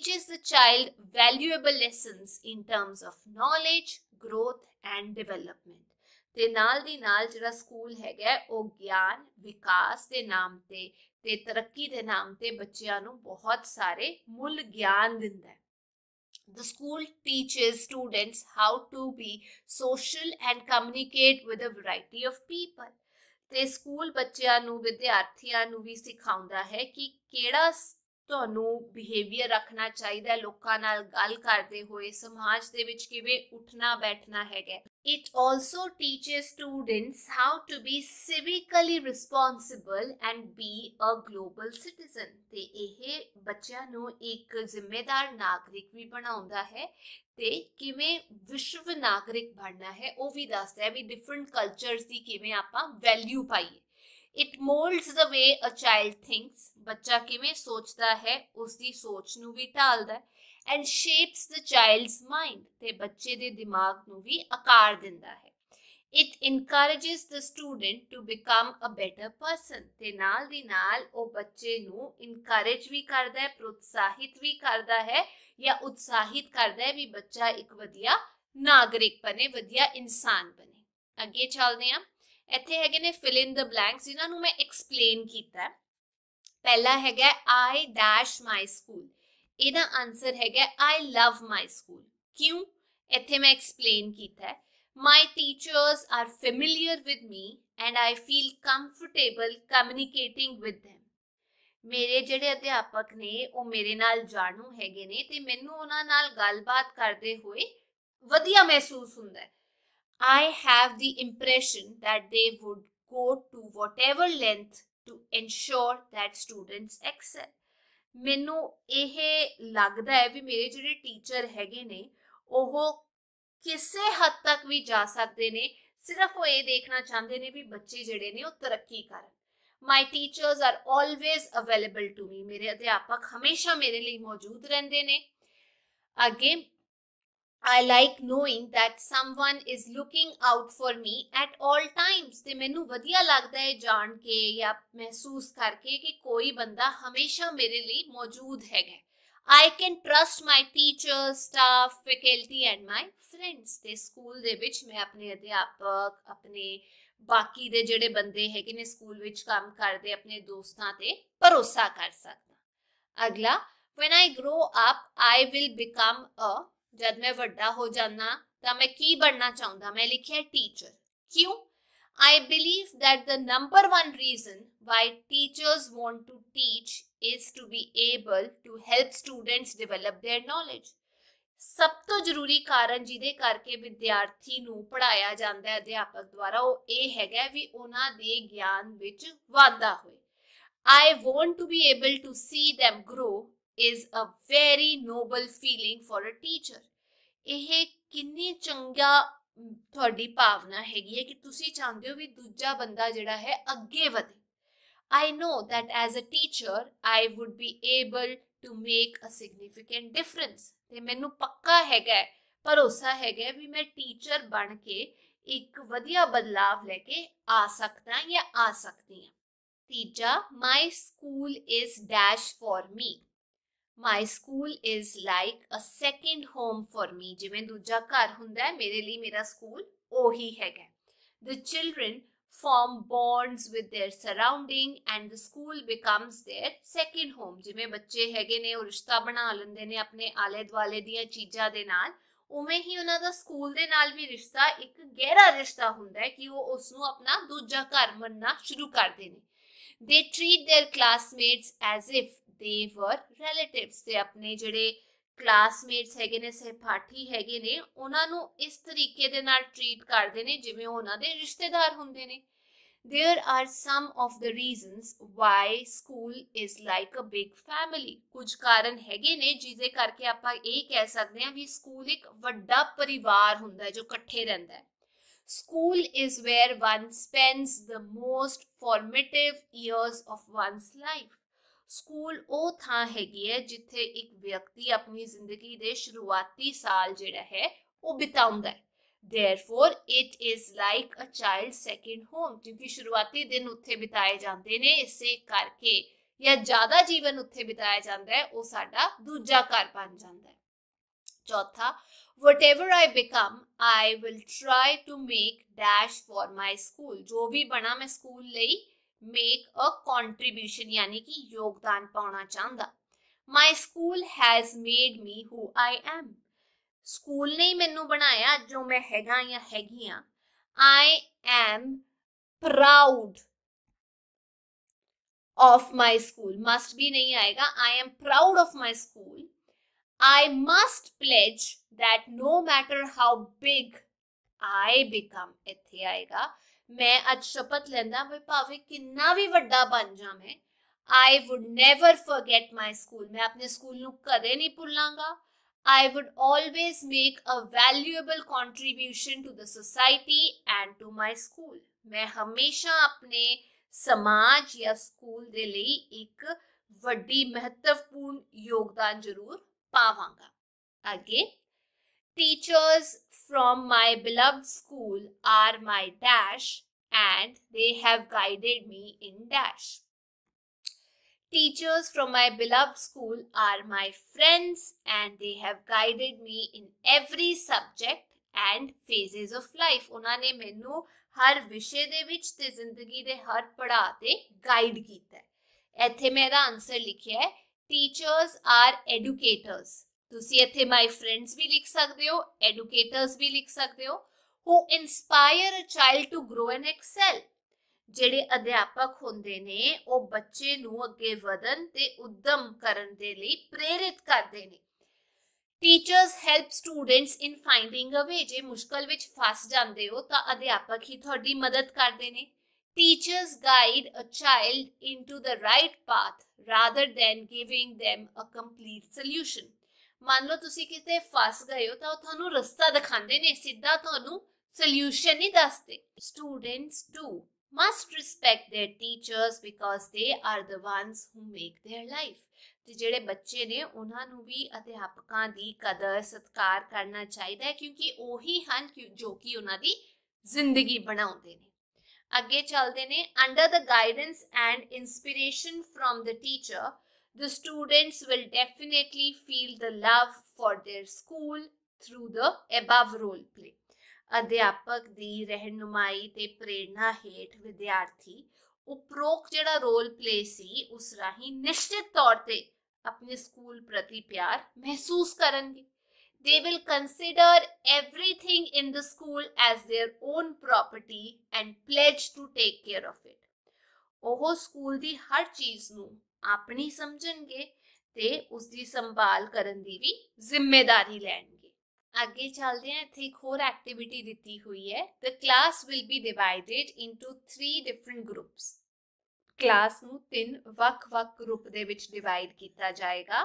teaches the child valuable lessons in terms of knowledge, growth and development। ਤੇ ਨਾਲ ਦੀ ਨਾਲ ਜਿਹੜਾ ਸਕੂਲ ਹੈਗਾ ਉਹ ਗਿਆਨ, ਵਿਕਾਸ ਦੇ ਨਾਮ ਤੇ ਤਰੱਕੀ ਦੇ ਨਾਮ ਤੇ ਬੱਚਿਆਂ ਨੂੰ ਬਹੁਤ ਸਾਰੇ ਮੁੱਲ ਗਿਆਨ ਦਿੰਦਾ ਹੈ। The school teaches students how to be social and communicate with a variety of people। ਤੇ ਸਕੂਲ ਬੱਚਿਆਂ ਨੂੰ, ਵਿਦਿਆਰਥੀਆਂ ਨੂੰ ਵੀ ਸਿਖਾਉਂਦਾ ਹੈ ਕਿ ਕਿਹੜਾ ਤੁਹਾਨੂੰ ਬਿਹੇਵੀਅਰ ਰੱਖਣਾ ਚਾਹੀਦਾ ਲੋਕਾਂ ਨਾਲ ਗੱਲ ਕਰਦੇ ਹੋਏ, ਸਮਾਜ ਦੇ ਵਿੱਚ ਕਿਵੇਂ ਉੱਠਣਾ ਬੈਠਣਾ ਹੈਗਾ। It also teaches students how to be civically responsible and be a global citizen। ਤੇ ਇਹ ਬੱਚਿਆਂ ਨੂੰ ਇੱਕ ਜ਼ਿੰਮੇਦਾਰ ਨਾਗਰਿਕ ਵੀ ਬਣਾਉਂਦਾ ਹੈ ਤੇ ਕਿਵੇਂ ਵਿਸ਼ਵ ਨਾਗਰਿਕ ਬਣਨਾ ਹੈ ਉਹ ਵੀ ਦੱਸਦਾ ਹੈ ਵੀ ਡਿਫਰੈਂਟ ਕਲਚਰਸ ਦੀ ਕਿਵੇਂ ਆਪਾਂ ਵੈਲਿਊ ਪਾਈਏ। It molds the way a child thinks। ਬੱਚਾ ਕਿਵੇਂ ਸੋਚਦਾ ਹੈ ਉਸ ਦੀ ਸੋਚ ਨੂੰ ਵੀ ਢਾਲਦਾ ਹੈ। And shapes the child's mind। ਤੇ ਬੱਚੇ ਦੇ ਦਿਮਾਗ ਨੂੰ ਵੀ ਆਕਾਰ ਦਿੰਦਾ ਹੈ। It encourages the student to become a better person। ਤੇ ਨਾਲ ਦੀ ਨਾਲ ਉਹ ਬੱਚੇ ਨੂੰ encourage ਵੀ ਕਰਦਾ ਹੈ, ਪ੍ਰੋਤਸਾਹਿਤ ਵੀ ਕਰਦਾ ਹੈ ਜਾਂ ਉਤਸ਼ਾਹਿਤ ਕਰਦਾ ਹੈ ਵੀ ਬੱਚਾ ਇੱਕ ਵਧੀਆ ਨਾਗਰਿਕ ਬਣੇ, ਵਧੀਆ ਇਨਸਾਨ ਬਣੇ। ਅੱਗੇ ਚੱਲਦੇ ਹਾਂ। ਇੱਥੇ ਹੈਗੇ ਨੇ fill in the blanks ਜਿਨ੍ਹਾਂ ਨੂੰ ਮੈਂ explain ਕੀਤਾ। ਪਹਿਲਾ ਹੈਗਾ I dash my school। ਇਹਦਾ ਆਨਸਰ ਹੈਗਾ I love my school। ਕਿਉਂ? ਇੱਥੇ ਮੈਂ explain ਕੀਤਾ। My teachers are familiar with me and I feel comfortable communicating with them। ਮੇਰੇ ਜਿਹੜੇ ਅਧਿਆਪਕ ਨੇ ਉਹ ਮੇਰੇ ਨਾਲ ਜਾਣੂ ਹੈਗੇ ਨੇ ਤੇ ਮੈਨੂੰ ਉਹਨਾਂ ਨਾਲ ਗੱਲਬਾਤ ਕਰਦੇ ਹੋਏ ਵਧੀਆ ਮਹਿਸੂਸ ਹੁੰਦਾ ਹੈ। I have the impression that they would go to whatever length to ensure that students excel। ਮੈਨੂੰ ਇਹ ਲੱਗਦਾ ਹੈ ਵੀ ਮੇਰੇ ਜਿਹੜੇ ਟੀਚਰ ਹੈਗੇ ਨੇ ਉਹ ਕਿਸੇ ਹੱਦ ਤੱਕ ਵੀ ਜਾ ਸਕਦੇ ਨੇ, ਸਿਰਫ ਉਹ ਇਹ ਦੇਖਣਾ ਚਾਹੁੰਦੇ ਨੇ ਵੀ ਬੱਚੇ ਜਿਹੜੇ ਨੇ ਉਹ ਤਰੱਕੀ ਕਰਨ। My teachers are always available to me। ਮੇਰੇ ਅਧਿਆਪਕ ਹਮੇਸ਼ਾ ਮੇਰੇ ਲਈ ਮੌਜੂਦ ਰਹਿੰਦੇ ਨੇ। ਅੱਗੇ I like knowing that someone is looking out for me at all times। ਤੇ ਮੈਨੂੰ ਵਧੀਆ ਲੱਗਦਾ ਹੈ ਜਾਣ ਕੇ ਜਾਂ ਮਹਿਸੂਸ ਕਰਕੇ ਕਿ ਕੋਈ ਬੰਦਾ ਹਮੇਸ਼ਾ ਮੇਰੇ ਲਈ ਮੌਜੂਦ ਹੈਗਾ। I can trust my teachers, staff, faculty and my friends। ਤੇ ਸਕੂਲ ਦੇ ਵਿੱਚ ਮੈਂ ਆਪਣੇ ਅਧਿਆਪਕ, ਆਪਣੇ ਬਾਕੀ ਦੇ ਜਿਹੜੇ ਬੰਦੇ ਹੈਗੇ ਨੇ ਸਕੂਲ ਵਿੱਚ ਕੰਮ ਕਰਦੇ, ਆਪਣੇ ਦੋਸਤਾਂ ਤੇ ਭਰੋਸਾ ਕਰ ਸਕਦਾ। ਅਗਲਾ when I grow up I will become a। जब मैं वड्डा हो जाना तो मैं की बनना चाहूँगा। मैं लिखिया टीचर। क्यों? I believe that the number one reason why teachers want to teach is to be able to help students develop their knowledge। सब तो जरूरी कारण जिहदे करके विद्यार्थी नूं पढ़ाया जाता है अध्यापक द्वारा वो ये हैगा भी उन्हां दे ज्ञान विच वाधा होए। I want to be able to see them grow is a very noble feeling for a teacher। ਇਹ ਕਿੰਨੀ ਚੰਗਾ ਤੁਹਾਡੀ ਭਾਵਨਾ ਹੈਗੀ ਹੈ ਕਿ ਤੁਸੀਂ ਚਾਹੁੰਦੇ ਹੋ ਵੀ ਦੂਜਾ ਬੰਦਾ ਜਿਹੜਾ ਹੈ ਅੱਗੇ ਵਧੇ। I know that as a teacher I would be able to make a significant difference। ਤੇ ਮੈਨੂੰ ਪੱਕਾ ਹੈਗਾ, ਭਰੋਸਾ ਹੈਗਾ ਵੀ ਮੈਂ ਟੀਚਰ ਬਣ ਕੇ ਇੱਕ ਵਧੀਆ ਬਦਲਾਵ ਲੈ ਕੇ ਆ ਸਕਦਾ ਜਾਂ ਆ ਸਕਦੀ ਹਾਂ। ਤੀਜਾ my school is dash for me। My school is like a second home for me। ਜਿਵੇਂ ਦੂਜਾ ਘਰ ਹੁੰਦਾ ਹੈ ਮੇਰੇ ਲਈ ਮੇਰਾ ਸਕੂਲ ਉਹੀ ਹੈਗਾ। The children form bonds with their surrounding and the school becomes their second home। ਜਿਵੇਂ ਬੱਚੇ ਹੈਗੇ ਨੇ ਉਹ ਰਿਸ਼ਤਾ ਬਣਾ ਲੈਂਦੇ ਨੇ ਆਪਣੇ ਆਲੇ ਦੁਆਲੇ ਦੀਆਂ ਚੀਜ਼ਾਂ ਦੇ ਨਾਲ, ਉਵੇਂ ਹੀ ਉਹਨਾਂ ਦਾ ਸਕੂਲ ਦੇ ਨਾਲ ਵੀ ਰਿਸ਼ਤਾ ਇੱਕ ਗਹਿਰਾ ਰਿਸ਼ਤਾ ਹੁੰਦਾ ਹੈ ਕਿ ਉਹ ਉਸ ਨੂੰ ਆਪਣਾ ਦੂਜਾ ਘਰ ਮੰਨਣਾ ਸ਼ੁਰੂ ਕਰਦੇ ਨੇ। They treat their classmates as if they were relatives। ਤੇ ਆਪਣੇ ਜਿਹੜੇ ਕਲਾਸਮੇਟਸ ਹੈਗੇ ਨੇ, ਸਹਿਪਾਠੀ ਹੈਗੇ ਨੇ, ਉਹਨਾਂ ਨੂੰ ਇਸ ਤਰੀਕੇ ਦੇ ਨਾਲ ਟ੍ਰੀਟ ਕਰਦੇ ਨੇ ਜਿਵੇਂ ਉਹਨਾਂ ਦੇ ਰਿਸ਼ਤੇਦਾਰ ਹੁੰਦੇ ਨੇ। There are some of the reasons why school is like a big family। ਕੁਝ ਕਾਰਨ ਹੈਗੇ ਨੇ ਜਿਹਦੇ ਕਰਕੇ ਆਪਾਂ ਇਹ ਕਹਿ ਸਕਦੇ ਹਾਂ ਵੀ ਸਕੂਲ ਇੱਕ ਵੱਡਾ ਪਰਿਵਾਰ ਹੁੰਦਾ ਹੈ ਜੋ ਇਕੱਠੇ ਰਹਿੰਦਾ ਹੈ। School is where one spends the most formative years of one's life। School ਉਹ ਥਾਂ ਹੈਗੀ ਹੈ ਜਿੱਥੇ ਇੱਕ ਵਿਅਕਤੀ ਆਪਣੀ ਜ਼ਿੰਦਗੀ ਦੇ ਸ਼ੁਰੂਆਤੀ ਸਾਲ ਜਿਹੜਾ ਹੈ ਉਹ ਬਿਤਾਉਂਦਾ ਹੈ। Therefore it is like a child's second home। ਕਿਉਂਕਿ ਸ਼ੁਰੂਆਤੀ ਦਿਨ ਉੱਥੇ ਬਿਤਾਏ ਜਾਂਦੇ ਨੇ, ਇਸੇ ਕਰਕੇ या ज़्यादा जीवन उत्थे बिताया जाता है वो साडा दूजा घर बन जाता है। चौथा, whatever I become, I will try to make dash for my school। जो भी बना मैं स्कूल लई make a contribution यानी कि योगदान पाना चाहता। My school has made me who I am। School ने ही मैनू बनाया जो मैं हैगा या हैगी हाँ। I am proud of my school। must भी नहीं आएगा। I am proud of my school। I must pledge that no matter how big I become, ਇੱਥੇ ਆਏਗਾ मैं ਅੱਜ शपथ ਲੈਂਦਾ ਵੀ ਭਾਵੇਂ ਕਿੰਨਾ ਵੀ ਵੱਡਾ ਬਣ ਜਾ ਮੈਂ I would never forget my school। मैं अपने स्कूल ਨੂੰ ਕਦੇ ਨਹੀਂ ਭੁੱਲਾਂਗਾ। I would always make a valuable contribution to the society and to my school। मैं हमेशा अपने समाज या स्कूल ਦੇ ਲਈ ਇੱਕ ਵੱਡੀ ਮਹੱਤਵਪੂਰਨ ਯੋਗਦਾਨ ਜ਼ਰੂਰ पावांगा। आगे, teachers from my beloved school are my dash and they have guided me in dash। Teachers from my beloved school are my friends and they have guided me in every subject and phases of life। उन्होंने मैनू हर विषय दे विच ते जिंदगी दे हर पड़ाव ते guide कीता है। इत्थे मेरा आंसर लिखिया है टीचर्स आर एडुकेटर्स। तुसी इत्थे माई फ्रेंड्स भी लिख सकते हो, एडुकेटर्स भी लिख सकते हो। Who inspire a child to grow and excel. ਜਿਹੜੇ ਅਧਿਆਪਕ ਹੁੰਦੇ ਨੇ ਉਹ ਬੱਚੇ ਨੂੰ ਅੱਗੇ ਵਧਣ ਤੇ ਉਦਮ ਕਰਨ ਦੇ ਲਈ ਪ੍ਰੇਰਿਤ ਕਰਦੇ ਨੇ। Teachers help students in finding a way. ਜੇ ਮੁਸ਼ਕਲ ਵਿੱਚ ਫਸ ਜਾਂਦੇ ਹੋ ਤਾਂ ਅਧਿਆਪਕ ਹੀ ਤੁਹਾਡੀ ਮਦਦ ਕਰਦੇ ਨੇ। Teachers guide a child into the right path rather than giving them a complete solution। मान लो तुसी किते फस गए हो तो थानू रास्ता दिखांदे ने, सीधा थानू solution नहीं दसदे। Students too must respect their teachers because they are the ones who make their life। ਤੇ ਜਿਹੜੇ ਬੱਚੇ ਨੇ ਉਹਨਾਂ ਨੂੰ ਵੀ ਅਧਿਆਪਕਾਂ ਦੀ ਕਦਰ ਸਤਿਕਾਰ ਕਰਨਾ ਚਾਹੀਦਾ ਹੈ ਕਿਉਂਕਿ ਉਹੀ ਹਨ ਜੋ ਕਿ ਉਹਨਾਂ ਦੀ ਜ਼ਿੰਦਗੀ ਬਣਾਉਂਦੇ ਨੇ। ਅੱਗੇ ਚੱਲਦੇ ਨੇ under the guidance and inspiration from the teacher the students will definitely feel the love for their school through the above role play. ਅਧਿਆਪਕ ਦੀ ਰਹਿਨੁਮਾਈ ਤੇ ਪ੍ਰੇਰਣਾ ਹੇਠ ਵਿਦਿਆਰਥੀ ਉਪਰੋਕਤ ਜਿਹੜਾ ਰੋਲ ਪਲੇ ਸੀ ਉਸ ਰਾਹੀਂ ਨਿਸ਼ਚਿਤ ਤੌਰ ਤੇ ਆਪਣੇ ਸਕੂਲ ਪ੍ਰਤੀ ਪਿਆਰ ਮਹਿਸੂਸ ਕਰਨਗੇ। They will consider everything in the school as their own property and pledge to take care of it। ਉਹ ਸਕੂਲ ਦੀ ਹਰ ਚੀਜ਼ ਨੂੰ ਆਪਣੀ ਸਮਝਣਗੇ ਤੇ ਉਸ ਦੀ ਸੰਭਾਲ ਕਰਨ ਦੀ ਵੀ ਜ਼ਿੰਮੇਵਾਰੀ ਲੈਣਗੇ। ਅੱਗੇ ਚੱਲਦੇ ਹਾਂ। ਇੱਥੇ ਇੱਕ ਹੋਰ ਐਕਟੀਵਿਟੀ ਦਿੱਤੀ ਹੋਈ ਹੈ। The class will be divided into 3 different groups। Class ਨੂੰ 3 ਵੱਖ-ਵੱਖ ਗਰੁੱਪ ਦੇ ਵਿੱਚ ਡਿਵਾਈਡ ਕੀਤਾ ਜਾਏਗਾ।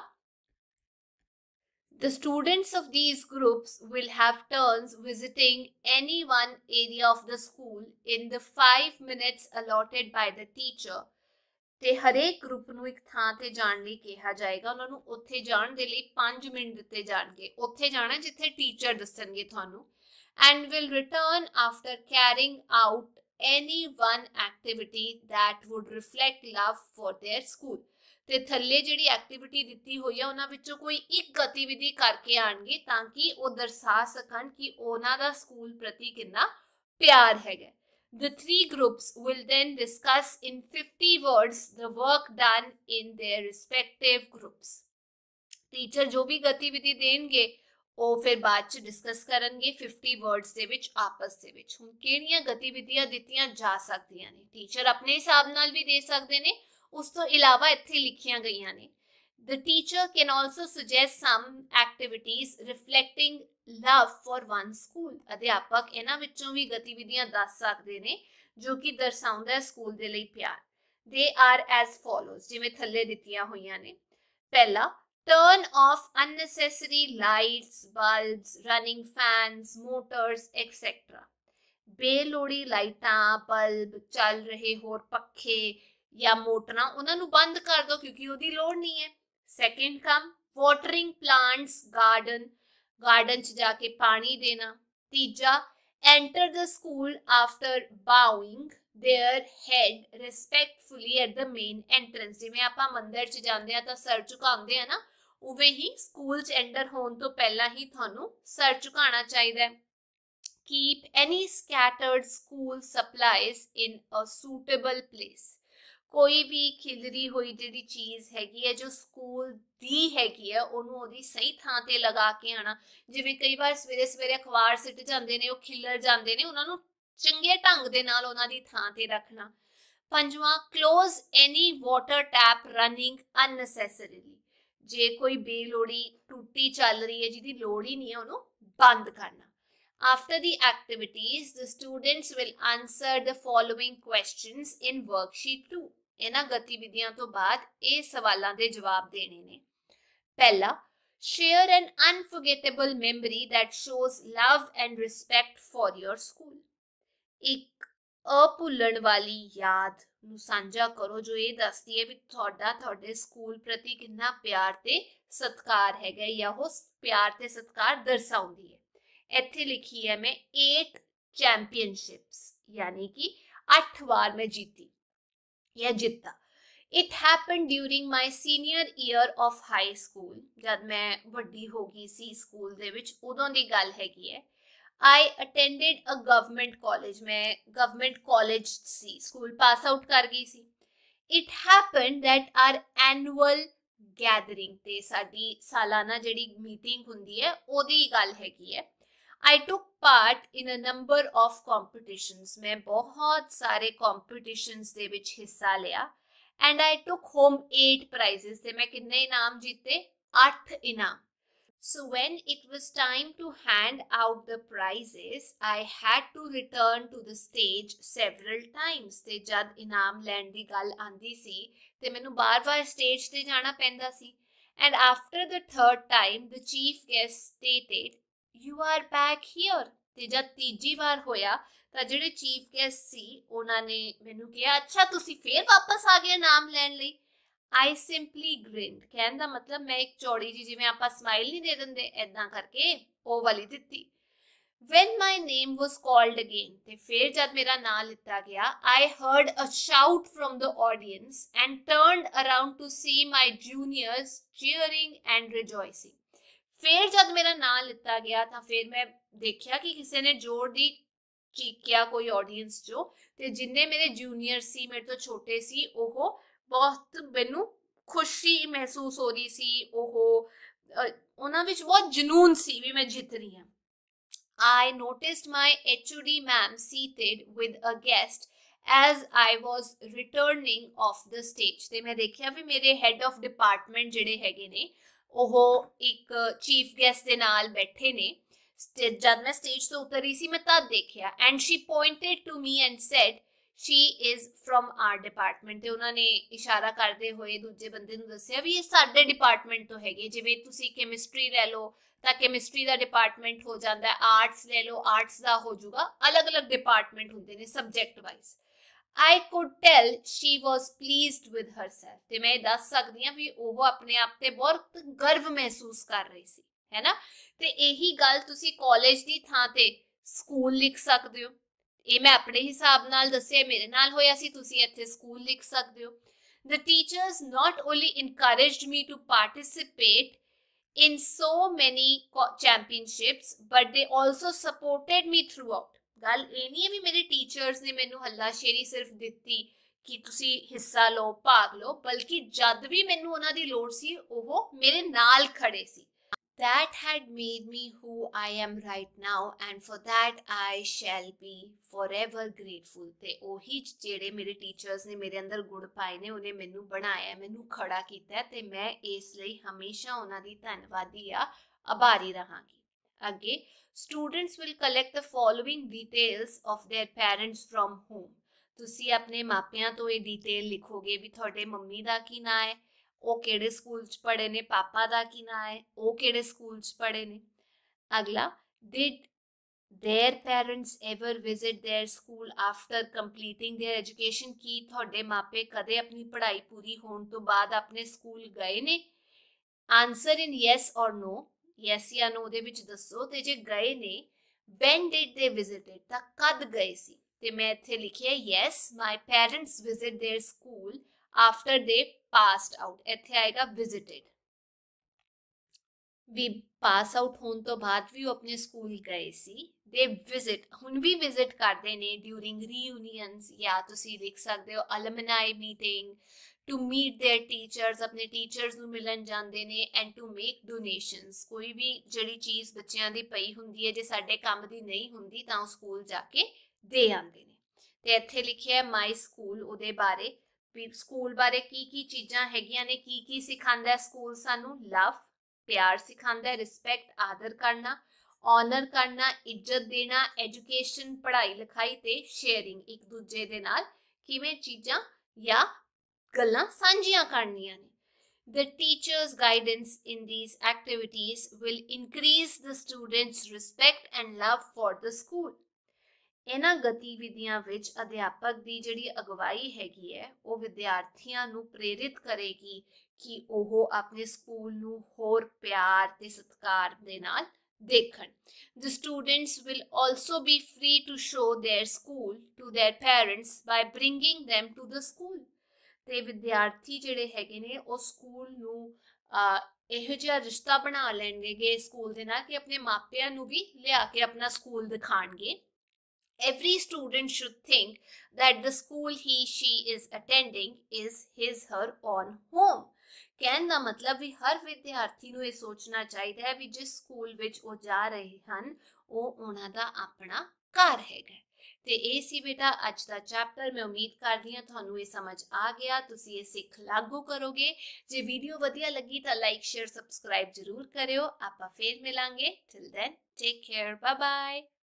The students of these groups will have turns visiting any one area of the school in the 5 minutes allotted by the teacher। ਤੇ ਹਰੇਕ group ਨੂੰ ਇੱਕ ਥਾਂ ਤੇ ਜਾਣ ਲਈ ਕਿਹਾ ਜਾਏਗਾ। ਉਹਨਾਂ ਨੂੰ ਉੱਥੇ ਜਾਣ ਦੇ ਲਈ 5 ਮਿੰਟ ਦਿੱਤੇ ਜਾਣਗੇ। ਉੱਥੇ ਜਾਣਾ ਜਿੱਥੇ ਟੀਚਰ ਦੱਸਣਗੇ ਤੁਹਾਨੂੰ। And will return after carrying out any one activity that would reflect love for their school। ਤੇ ਥੱਲੇ ਜਿਹੜੀ ਐਕਟੀਵਿਟੀ ਦਿੱਤੀ ਹੋਈ ਹੈ ਉਹਨਾਂ ਵਿੱਚੋਂ ਕੋਈ ਇੱਕ ਗਤੀਵਿਧੀ ਕਰਕੇ ਆਣਗੇ ਤਾਂ ਕਿ ਉਹ ਦਰਸਾ ਸਕਣ ਕਿ ਉਹਨਾਂ ਦਾ ਸਕੂਲ ਪ੍ਰਤੀ ਕਿੰਨਾ ਪਿਆਰ ਹੈਗਾ। The 3 groups will then discuss in 50 words the work done in their respective groups। Teacher ਜੋ ਵੀ ਗਤੀਵਿਧੀ ਦੇਣਗੇ ਉਹ ਫਿਰ ਬਾਅਦ ਚ ਡਿਸਕਸ ਕਰਨਗੇ 50 ਵਰਡਸ ਦੇ ਵਿੱਚ ਆਪਸ ਦੇ ਵਿੱਚ। ਹੁਣ ਕਿਹੜੀਆਂ ਗਤੀਵਿਧੀਆਂ ਦਿੱਤੀਆਂ ਜਾ ਸਕਦੀਆਂ ਨੇ ਟੀਚਰ ਆਪਣੇ ਹਿਸਾਬ ਨਾਲ ਵੀ ਦੇ ਸਕਦੇ ਨੇ। ਉਸ ਤੋਂ ਇਲਾਵਾ ਇੱਥੇ ਲਿਖੀਆਂ ਗਈਆਂ ਨੇ। The teacher can also suggest some activities reflecting love for one school। ਅਧਿਆਪਕ ਇਹਨਾਂ ਵਿੱਚੋਂ ਵੀ ਗਤੀਵਿਧੀਆਂ ਦੱਸ ਸਕਦੇ ਨੇ ਜੋ ਕਿ ਦਰਸਾਉਂਦਾ ਹੈ ਸਕੂਲ ਦੇ ਲਈ ਪਿਆਰ। They are as follows ਜਿਵੇਂ ਥੱਲੇ ਦਿੱਤੀਆਂ ਹੋਈਆਂ ਨੇ। ਪਹਿਲਾ, turn off unnecessary lights, bulbs, running fans, motors, etc। ਬੇਲੋੜੀ ਲਾਈਟਾਂ, ਬਲਬ, ਚੱਲ ਰਹੇ ਹੋਰ ਪੱਖੇ ਜਾਂ ਮੋਟਰਾਂ ਉਹਨਾਂ ਨੂੰ ਬੰਦ ਕਰ ਦਿਓ ਕਿਉਂਕਿ ਉਹਦੀ ਲੋੜ ਨਹੀਂ ਹੈ। Second cum watering plants, garden ਚ ਜਾ ਕੇ ਪਾਣੀ ਦੇਣਾ। ਤੀਜਾ, enter the school after bowing their head respectfully at the main entrance। ਜਿਵੇਂ ਆਪਾਂ ਮੰਦਿਰ 'ਚ ਜਾਂਦੇ ਆ ਤਾਂ ਸਰ ਝੁਕਾਉਂਦੇ ਆ ਨਾ, ਉਵੇਂ ਹੀ ਸਕੂਲ 'ਚ ਐਂਟਰ ਹੋਣ ਤੋਂ ਪਹਿਲਾਂ ਹੀ ਤੁਹਾਨੂੰ ਸਰ ਝੁਕਾਉਣਾ ਚਾਹੀਦਾ ਹੈ। Keep any scattered school supplies in a suitable place। ਕੋਈ ਵੀ ਖਿਲਰੀ ਹੋਈ ਜਿਹੜੀ ਚੀਜ਼ ਹੈਗੀ ਹੈ ਜੋ ਸਕੂਲ ਦੀ ਹੈਗੀ ਹੈ ਉਹਨੂੰ ਉਹਦੀ ਸਹੀ ਥਾਂ ਤੇ ਲਗਾ ਕੇ ਆਣਾ। ਜਿਵੇਂ ਕਈ ਵਾਰ ਸਵੇਰੇ ਸਵੇਰੇ ਅਖਬਾਰ ਸਿੱਟ ਜਾਂਦੇ ਨੇ, ਉਹ ਖਿਲਰ ਜਾਂਦੇ ਨੇ, ਉਹਨਾਂ ਨੂੰ ਚੰਗੇ ਢੰਗ ਦੇ ਨਾਲ ਉਹਨਾਂ ਦੀ ਥਾਂ ਤੇ ਰੱਖਣਾ। ਪੰਜਵਾਂ, close any water tap running unnecessarily। ਜੇ ਕੋਈ ਬੇਲੋੜੀ ਟੂਟੀ ਚੱਲ ਰਹੀ ਹੈ ਜਿਹਦੀ ਲੋੜ ਹੀ ਨਹੀਂ ਹੈ ਉਹਨੂੰ ਬੰਦ ਕਰਨਾ। After the activities, the students will answer the following questions in worksheet 2। ਇਹਨਾਂ ਗਤੀਵਿਧੀਆਂ ਤੋਂ ਬਾਅਦ ਇਹ ਸਵਾਲਾਂ ਦੇ ਜਵਾਬ ਦੇਣੇ ਨੇ। ਪਹਿਲਾ, share an unforgettable memory that shows love and respect for your school। ਇੱਕ ਅਭੁੱਲਣ ਵਾਲੀ ਯਾਦ ਨੂੰ ਸਾਂਝਾ ਕਰੋ ਜੋ ਇਹ ਦੱਸਦੀ ਹੈ ਵੀ ਤੁਹਾਡਾ ਤੁਹਾਡੇ ਸਕੂਲ ਪ੍ਰਤੀ ਕਿੰਨਾ ਪਿਆਰ ਤੇ ਸਤਿਕਾਰ ਹੈਗਾ ਜਾਂ ਉਹ ਪਿਆਰ ਤੇ ਸਤਿਕਾਰ ਦਰਸਾਉਂਦੀ ਹੈ। ਇੱਥੇ ਲਿਖੀ ਹੈ ਮੈਂ 8 ਚੈਂਪੀਅਨਸ਼ਿਪਸ, यानी कि 8 बार मैं जीती या जिता। It happened during my senior year of high school। जब मैं ਵੱਡੀ ਹੋ ਗਈ ਸੀ ਸਕੂਲ ਦੇ ਵਿੱਚ ਉਦੋਂ ਦੀ ਗੱਲ ਹੈਗੀ ਹੈ। I attended a government college। मैं government college ਸੀ, ਸਕੂਲ ਪਾਸ ਆਊਟ ਕਰ ਗਈ ਸੀ। It happened that our annual gathering ਤੇ ਸਾਡੀ ਸਾਲਾਨਾ ਜਿਹੜੀ ਮੀਟਿੰਗ ਹੁੰਦੀ ਹੈ ਉਹਦੀ ਗੱਲ ਹੈਗੀ ਹੈ। I took part in a number of competitions। मैं बहुत सारे competitions ਦੇ ਵਿੱਚ ਹਿੱਸਾ ਲਿਆ। And I took home 8 prizes। ਤੇ मैं कितने इनाम जीते? 8 इनाम। So when it was time to hand out the prizes, I had to return to the stage several times। ਤੇ ਜਦ ਇਨਾਮ ਲੈਣ ਦੀ ਗੱਲ ਆਂਦੀ ਸੀ ਤੇ ਮੈਨੂੰ ਬਾਰ-ਬਾਰ ਸਟੇਜ ਤੇ ਜਾਣਾ ਪੈਂਦਾ ਸੀ। And after the third time, the chief guest stated, "You are back here। ਤੇ ਜਦ ਤੀਜੀ ਵਾਰ ਹੋਇਆ ਤਾਂ ਜਿਹੜੇ ਚੀਫ ਗੈਸਟ ਸੀ ਉਹਨਾਂ ਨੇ ਮੈਨੂੰ ਕਿਹਾ, ਅੱਛਾ ਤੁਸੀਂ ਫੇਰ ਵਾਪਸ ਆ ਗਏ ਨਾਮ ਲੈਣ ਲਈ। I simply grinned। ਕਹਿਣ ਦਾ ਮਤਲਬ ਮੈਂ ਇੱਕ ਚੌੜੀ ਜੀ ਜਿਵੇਂ ਆਪਾਂ ਸਮਾਈਲ ਨਹੀਂ ਦੇ ਦਿੰਦੇ ਐਦਾਂ ਕਰਕੇ ਉਹ ਵਾਲੀ ਦਿੱਤੀ। When my name was called again, ਤੇ ਫਿਰ ਜਦ ਮੇਰਾ ਨਾਂ ਲਿੱਤਾ ਗਿਆ, I heard a shout from the audience and turned around to see my juniors cheering and rejoicing। फिर जब मेरा नाम लिता गया ਤਾਂ ਫਿਰ मैं देखा कि किसी ने जोर दी चीकिया कोई ऑडियंस चो ते जिन्ने मेरे जूनियर सी, मेरे तो छोटे सी, ओहो बहुत मैनू खुशी महसूस हो रही सी। ओहो उन्हां विच बहुत जुनून सी भी मैं जित रही हां। I noticed my HOD ma'am seated with a guest as I was returning off the stage। ਤੇ मैं देखा भी मेरे head of department ਜਿਹੜੇ ਹੈਗੇ ਨੇ ਉਹ ਇੱਕ ਚੀਫ ਗੈਸਟ ਦੇ ਨਾਲ ਬੈਠੇ ਨੇ। ਜਦ ਮੈਂ ਸਟੇਜ ਤੋਂ ਉਤਰੀ ਸੀ ਮੈਂ ਤਦ ਦੇਖਿਆ। And she pointed to me and said, she is from our department. ਤੇ ਉਹਨਾਂ ਨੇ ਇਸ਼ਾਰਾ ਕਰਦੇ ਹੋਏ ਦੂਜੇ ਬੰਦੇ ਨੂੰ ਦੱਸਿਆ ਵੀ ਇਹ ਸਾਡੇ ਡਿਪਾਰਟਮੈਂਟ ਤੋਂ ਹੈਗੇ। ਜਿਵੇਂ ਤੁਸੀਂ ਕੈਮਿਸਟਰੀ ਲੈ ਲਓ ਤਾਂ ਕੈਮਿਸਟਰੀ ਦਾ ਡਿਪਾਰਟਮੈਂਟ ਹੋ ਜਾਂਦਾ, ਆਰਟਸ ਲੈ ਲਓ ਆਰਟਸ ਦਾ ਹੋ ਜਾਊਗਾ। ਅਲੱਗ-ਅਲੱਗ ਡਿਪਾਰਟਮੈਂਟ ਹੁੰਦੇ ਨੇ subject wise. I could tell she was pleased with herself। ਤੇ ਮੈਂ ਦੱਸ ਸਕਦੀ ਹਾਂ ਵੀ ਉਹ ਆਪਣੇ ਆਪ ਤੇ ਬਹੁਤ ਗਰਵ ਮਹਿਸੂਸ ਕਰ ਰਹੀ ਸੀ, ਹੈ ਨਾ। ਤੇ ਇਹੀ ਗੱਲ ਤੁਸੀਂ ਕਾਲਜ ਦੀ ਥਾਂ ਤੇ ਸਕੂਲ ਲਿਖ ਸਕਦੇ ਹੋ। ਇਹ ਮੈਂ ਆਪਣੇ ਹਿਸਾਬ ਨਾਲ ਦੱਸਿਆ, ਮੇਰੇ ਨਾਲ ਹੋਇਆ ਸੀ, ਤੁਸੀਂ ਇੱਥੇ ਸਕੂਲ ਲਿਖ ਸਕਦੇ ਹੋ। The teachers not only encouraged me to participate in so many championships, but they also supported me throughout। ਗੱਲ ਇਹ ਨਹੀਂ ਹੈ ਵੀ ਮੇਰੇ ਟੀਚਰਸ ਨੇ ਮੈਨੂੰ ਹੱਲਾਸ਼ੇਰੀ ਸਿਰਫ ਦਿੱਤੀ ਕਿ ਤੁਸੀਂ ਹਿੱਸਾ ਲਓ ਭਾਗ ਲਓ, ਬਲਕਿ ਜਦ ਵੀ ਮੈਨੂੰ ਉਹਨਾਂ ਦੀ ਲੋੜ ਸੀ ਉਹ ਮੇਰੇ ਨਾਲ ਖੜੇ ਸੀ। That had made me who I am right now, and for that I shall be forever grateful। ਤੇ ਉਹੀ ਜਿਹੜੇ ਮੇਰੇ ਟੀਚਰਸ ਨੇ ਮੇਰੇ ਅੰਦਰ ਗੁਣ ਪਾਏ ਨੇ ਉਹਨੇ ਮੈਨੂੰ ਬਣਾਇਆ, ਮੈਨੂੰ ਖੜਾ ਕੀਤਾ ਤੇ ਮੈਂ ਇਸ ਲਈ ਹਮੇਸ਼ਾ ਉਹਨਾਂ ਦੀ ਧੰਨਵਾਦੀ ਆ, ਆਭਾਰੀ ਰਹਾਂਗੀ। ਅੱਗੇ, students will collect the following details of their parents from home। ਤੁਸੀਂ ਆਪਣੇ ਮਾਪਿਆਂ ਤੋਂ ਇਹ ਡਿਟੇਲ ਲਿਖੋਗੇ ਵੀ ਤੁਹਾਡੇ ਮੰਮੀ ਦਾ ਕੀ ਨਾਂ ਹੈ, ਉਹ ਕਿਹੜੇ ਸਕੂਲ 'ਚ ਪੜ੍ਹੇ ਨੇ, ਪਾਪਾ ਦਾ ਕੀ ਨਾਂ ਹੈ, ਉਹ ਕਿਹੜੇ ਸਕੂਲ 'ਚ ਪੜ੍ਹੇ ਨੇ। ਅਗਲਾ, did their parents ever visit their school after completing their education। ਕੀ ਤੁਹਾਡੇ ਮਾਪੇ ਕਦੇ ਆਪਣੀ ਪੜ੍ਹਾਈ ਪੂਰੀ ਹੋਣ ਤੋਂ ਬਾਅਦ ਆਪਣੇ ਸਕੂਲ ਗਏ ਨੇ। ਆਨਸਰ ਇਨ ਯੈਸ ਔਰ ਨੋ, ਯੈਸ ਜਾਂ ਨੋ ਦੇ ਵਿੱਚ ਦੱਸੋ। ਤੇ ਜੇ ਗਏ ਨੇ, when did they visit it, ਤਾਂ ਕਦ ਗਏ ਸੀ। ਤੇ ਮੈਂ ਇੱਥੇ ਲਿਖਿਆ yes my parents visit their school after they passed out, ਇੱਥੇ ਆਏਗਾ visited। ਵੀ ਪਾਸ ਆਊਟ ਹੋਣ ਤੋਂ ਬਾਅਦ ਵੀ ਉਹ ਆਪਣੇ ਸਕੂਲ ਗਏ ਸੀ। ਦੇ ਵਿਜ਼ਿਟ ਹੁਣ ਵੀ ਵਿਜ਼ਿਟ ਕਰਦੇ ਨੇ ਡਿਊਰਿੰਗ ਰੀਯੂਨੀਅਨਸ, ਜਾਂ ਤੁਸੀਂ ਲਿਖ ਸਕਦੇ ਹੋ alumni meeting, to meet their teachers, ਆਪਣੇ ਟੀਚਰਸ ਨੂੰ ਮਿਲਣ ਜਾਂਦੇ ਨੇ, ਐਂਡ ਟੂ ਮੇਕ ਡੋਨੇਸ਼ਨਸ, ਕੋਈ ਵੀ ਜਿਹੜੀ ਚੀਜ਼ ਬੱਚਿਆਂ ਦੀ ਪਈ ਹੁੰਦੀ ਹੈ ਜੇ ਸਾਡੇ ਕੰਮ ਦੀ ਨਹੀਂ ਹੁੰਦੀ ਤਾਂ ਉਹ ਸਕੂਲ ਜਾ ਕੇ ਦੇ ਆਉਂਦੇ ਨੇ। ਤੇ ਇੱਥੇ ਲਿਖਿਆ ਮਾਈ ਸਕੂਲ, ਉਹਦੇ ਬਾਰੇ ਵੀ ਸਕੂਲ ਬਾਰੇ ਕੀ ਚੀਜ਼ਾਂ ਹੈਗੀਆਂ ਨੇ, ਕੀ ਸਿਖਾਉਂਦਾ ਸਕੂਲ ਸਾਨੂੰ, ਲਵ प्यार सिखाता है, रिस्पैक्ट आदर करना, ऑनर करना, इज्जत देना, एजुकेशन पढ़ाई लिखाई ते शेयरिंग, एक दूजे दे नाल किवें चीज़ां या गल्लां सांझियां करनियां ने। The teachers' guidance in these activities will increase the students' respect and love for the school। ਇਹਨਾਂ ਗਤੀਵਿਧੀਆਂ ਵਿੱਚ ਅਧਿਆਪਕ ਦੀ ਜਿਹੜੀ ਅਗਵਾਈ ਹੈਗੀ ਹੈ ਉਹ ਵਿਦਿਆਰਥੀਆਂ ਨੂੰ ਪ੍ਰੇਰਿਤ ਕਰੇਗੀ ਕਿ ਉਹ ਆਪਣੇ ਸਕੂਲ ਨੂੰ ਹੋਰ ਪਿਆਰ ਤੇ ਸਤਿਕਾਰ ਦੇ ਨਾਲ ਦੇਖਣ। The students will also be free to show their school to their parents by bringing them to the school। ਤੇ ਵਿਦਿਆਰਥੀ ਜਿਹੜੇ ਹੈਗੇ ਨੇ ਉਹ ਸਕੂਲ ਨੂੰ ਇਹੋ ਜਿਹਾ ਰਿਸ਼ਤਾ ਬਣਾ ਲੈਣਗੇ ਸਕੂਲ ਦੇ ਨਾਲ ਕਿ ਆਪਣੇ ਮਾਪਿਆਂ ਨੂੰ ਵੀ ਲਿਆ ਕੇ ਆਪਣਾ ਸਕੂਲ ਦਿਖਾਣਗੇ। Every student should think that the school she is attending is his her own home। कहने का मतलब भी हर विद्यार्थी ਨੂੰ ਇਹ ਸੋਚਣਾ ਚਾਹੀਦਾ ਹੈ ਵੀ ਜਿਸ ਸਕੂਲ ਵਿੱਚ ਉਹ ਜਾ ਰਹੇ ਹਨ ਉਹ ਉਹਨਾਂ ਦਾ ਆਪਣਾ ਘਰ ਹੈਗਾ। ਤੇ ਇਹ ਸੀ ਬੇਟਾ ਅੱਜ ਦਾ ਚੈਪਟਰ। ਮੈਂ ਉਮੀਦ ਕਰਦੀ ਹਾਂ ਤੁਹਾਨੂੰ ਇਹ ਸਮਝ ਆ ਗਿਆ, ਤੁਸੀਂ ਇਹ ਸਿੱਖ ਲਾਗੂ ਕਰੋਗੇ। ਜੇ ਵੀਡੀਓ ਵਧੀਆ ਲੱਗੀ ਤਾਂ ਲਾਈਕ ਸ਼ੇਅਰ ਸਬਸਕ੍ਰਾਈਬ ਜ਼ਰੂਰ ਕਰਿਓ। ਆਪਾਂ ਫੇਰ ਮਿਲਾਂਗੇ। Till then take care, bye bye.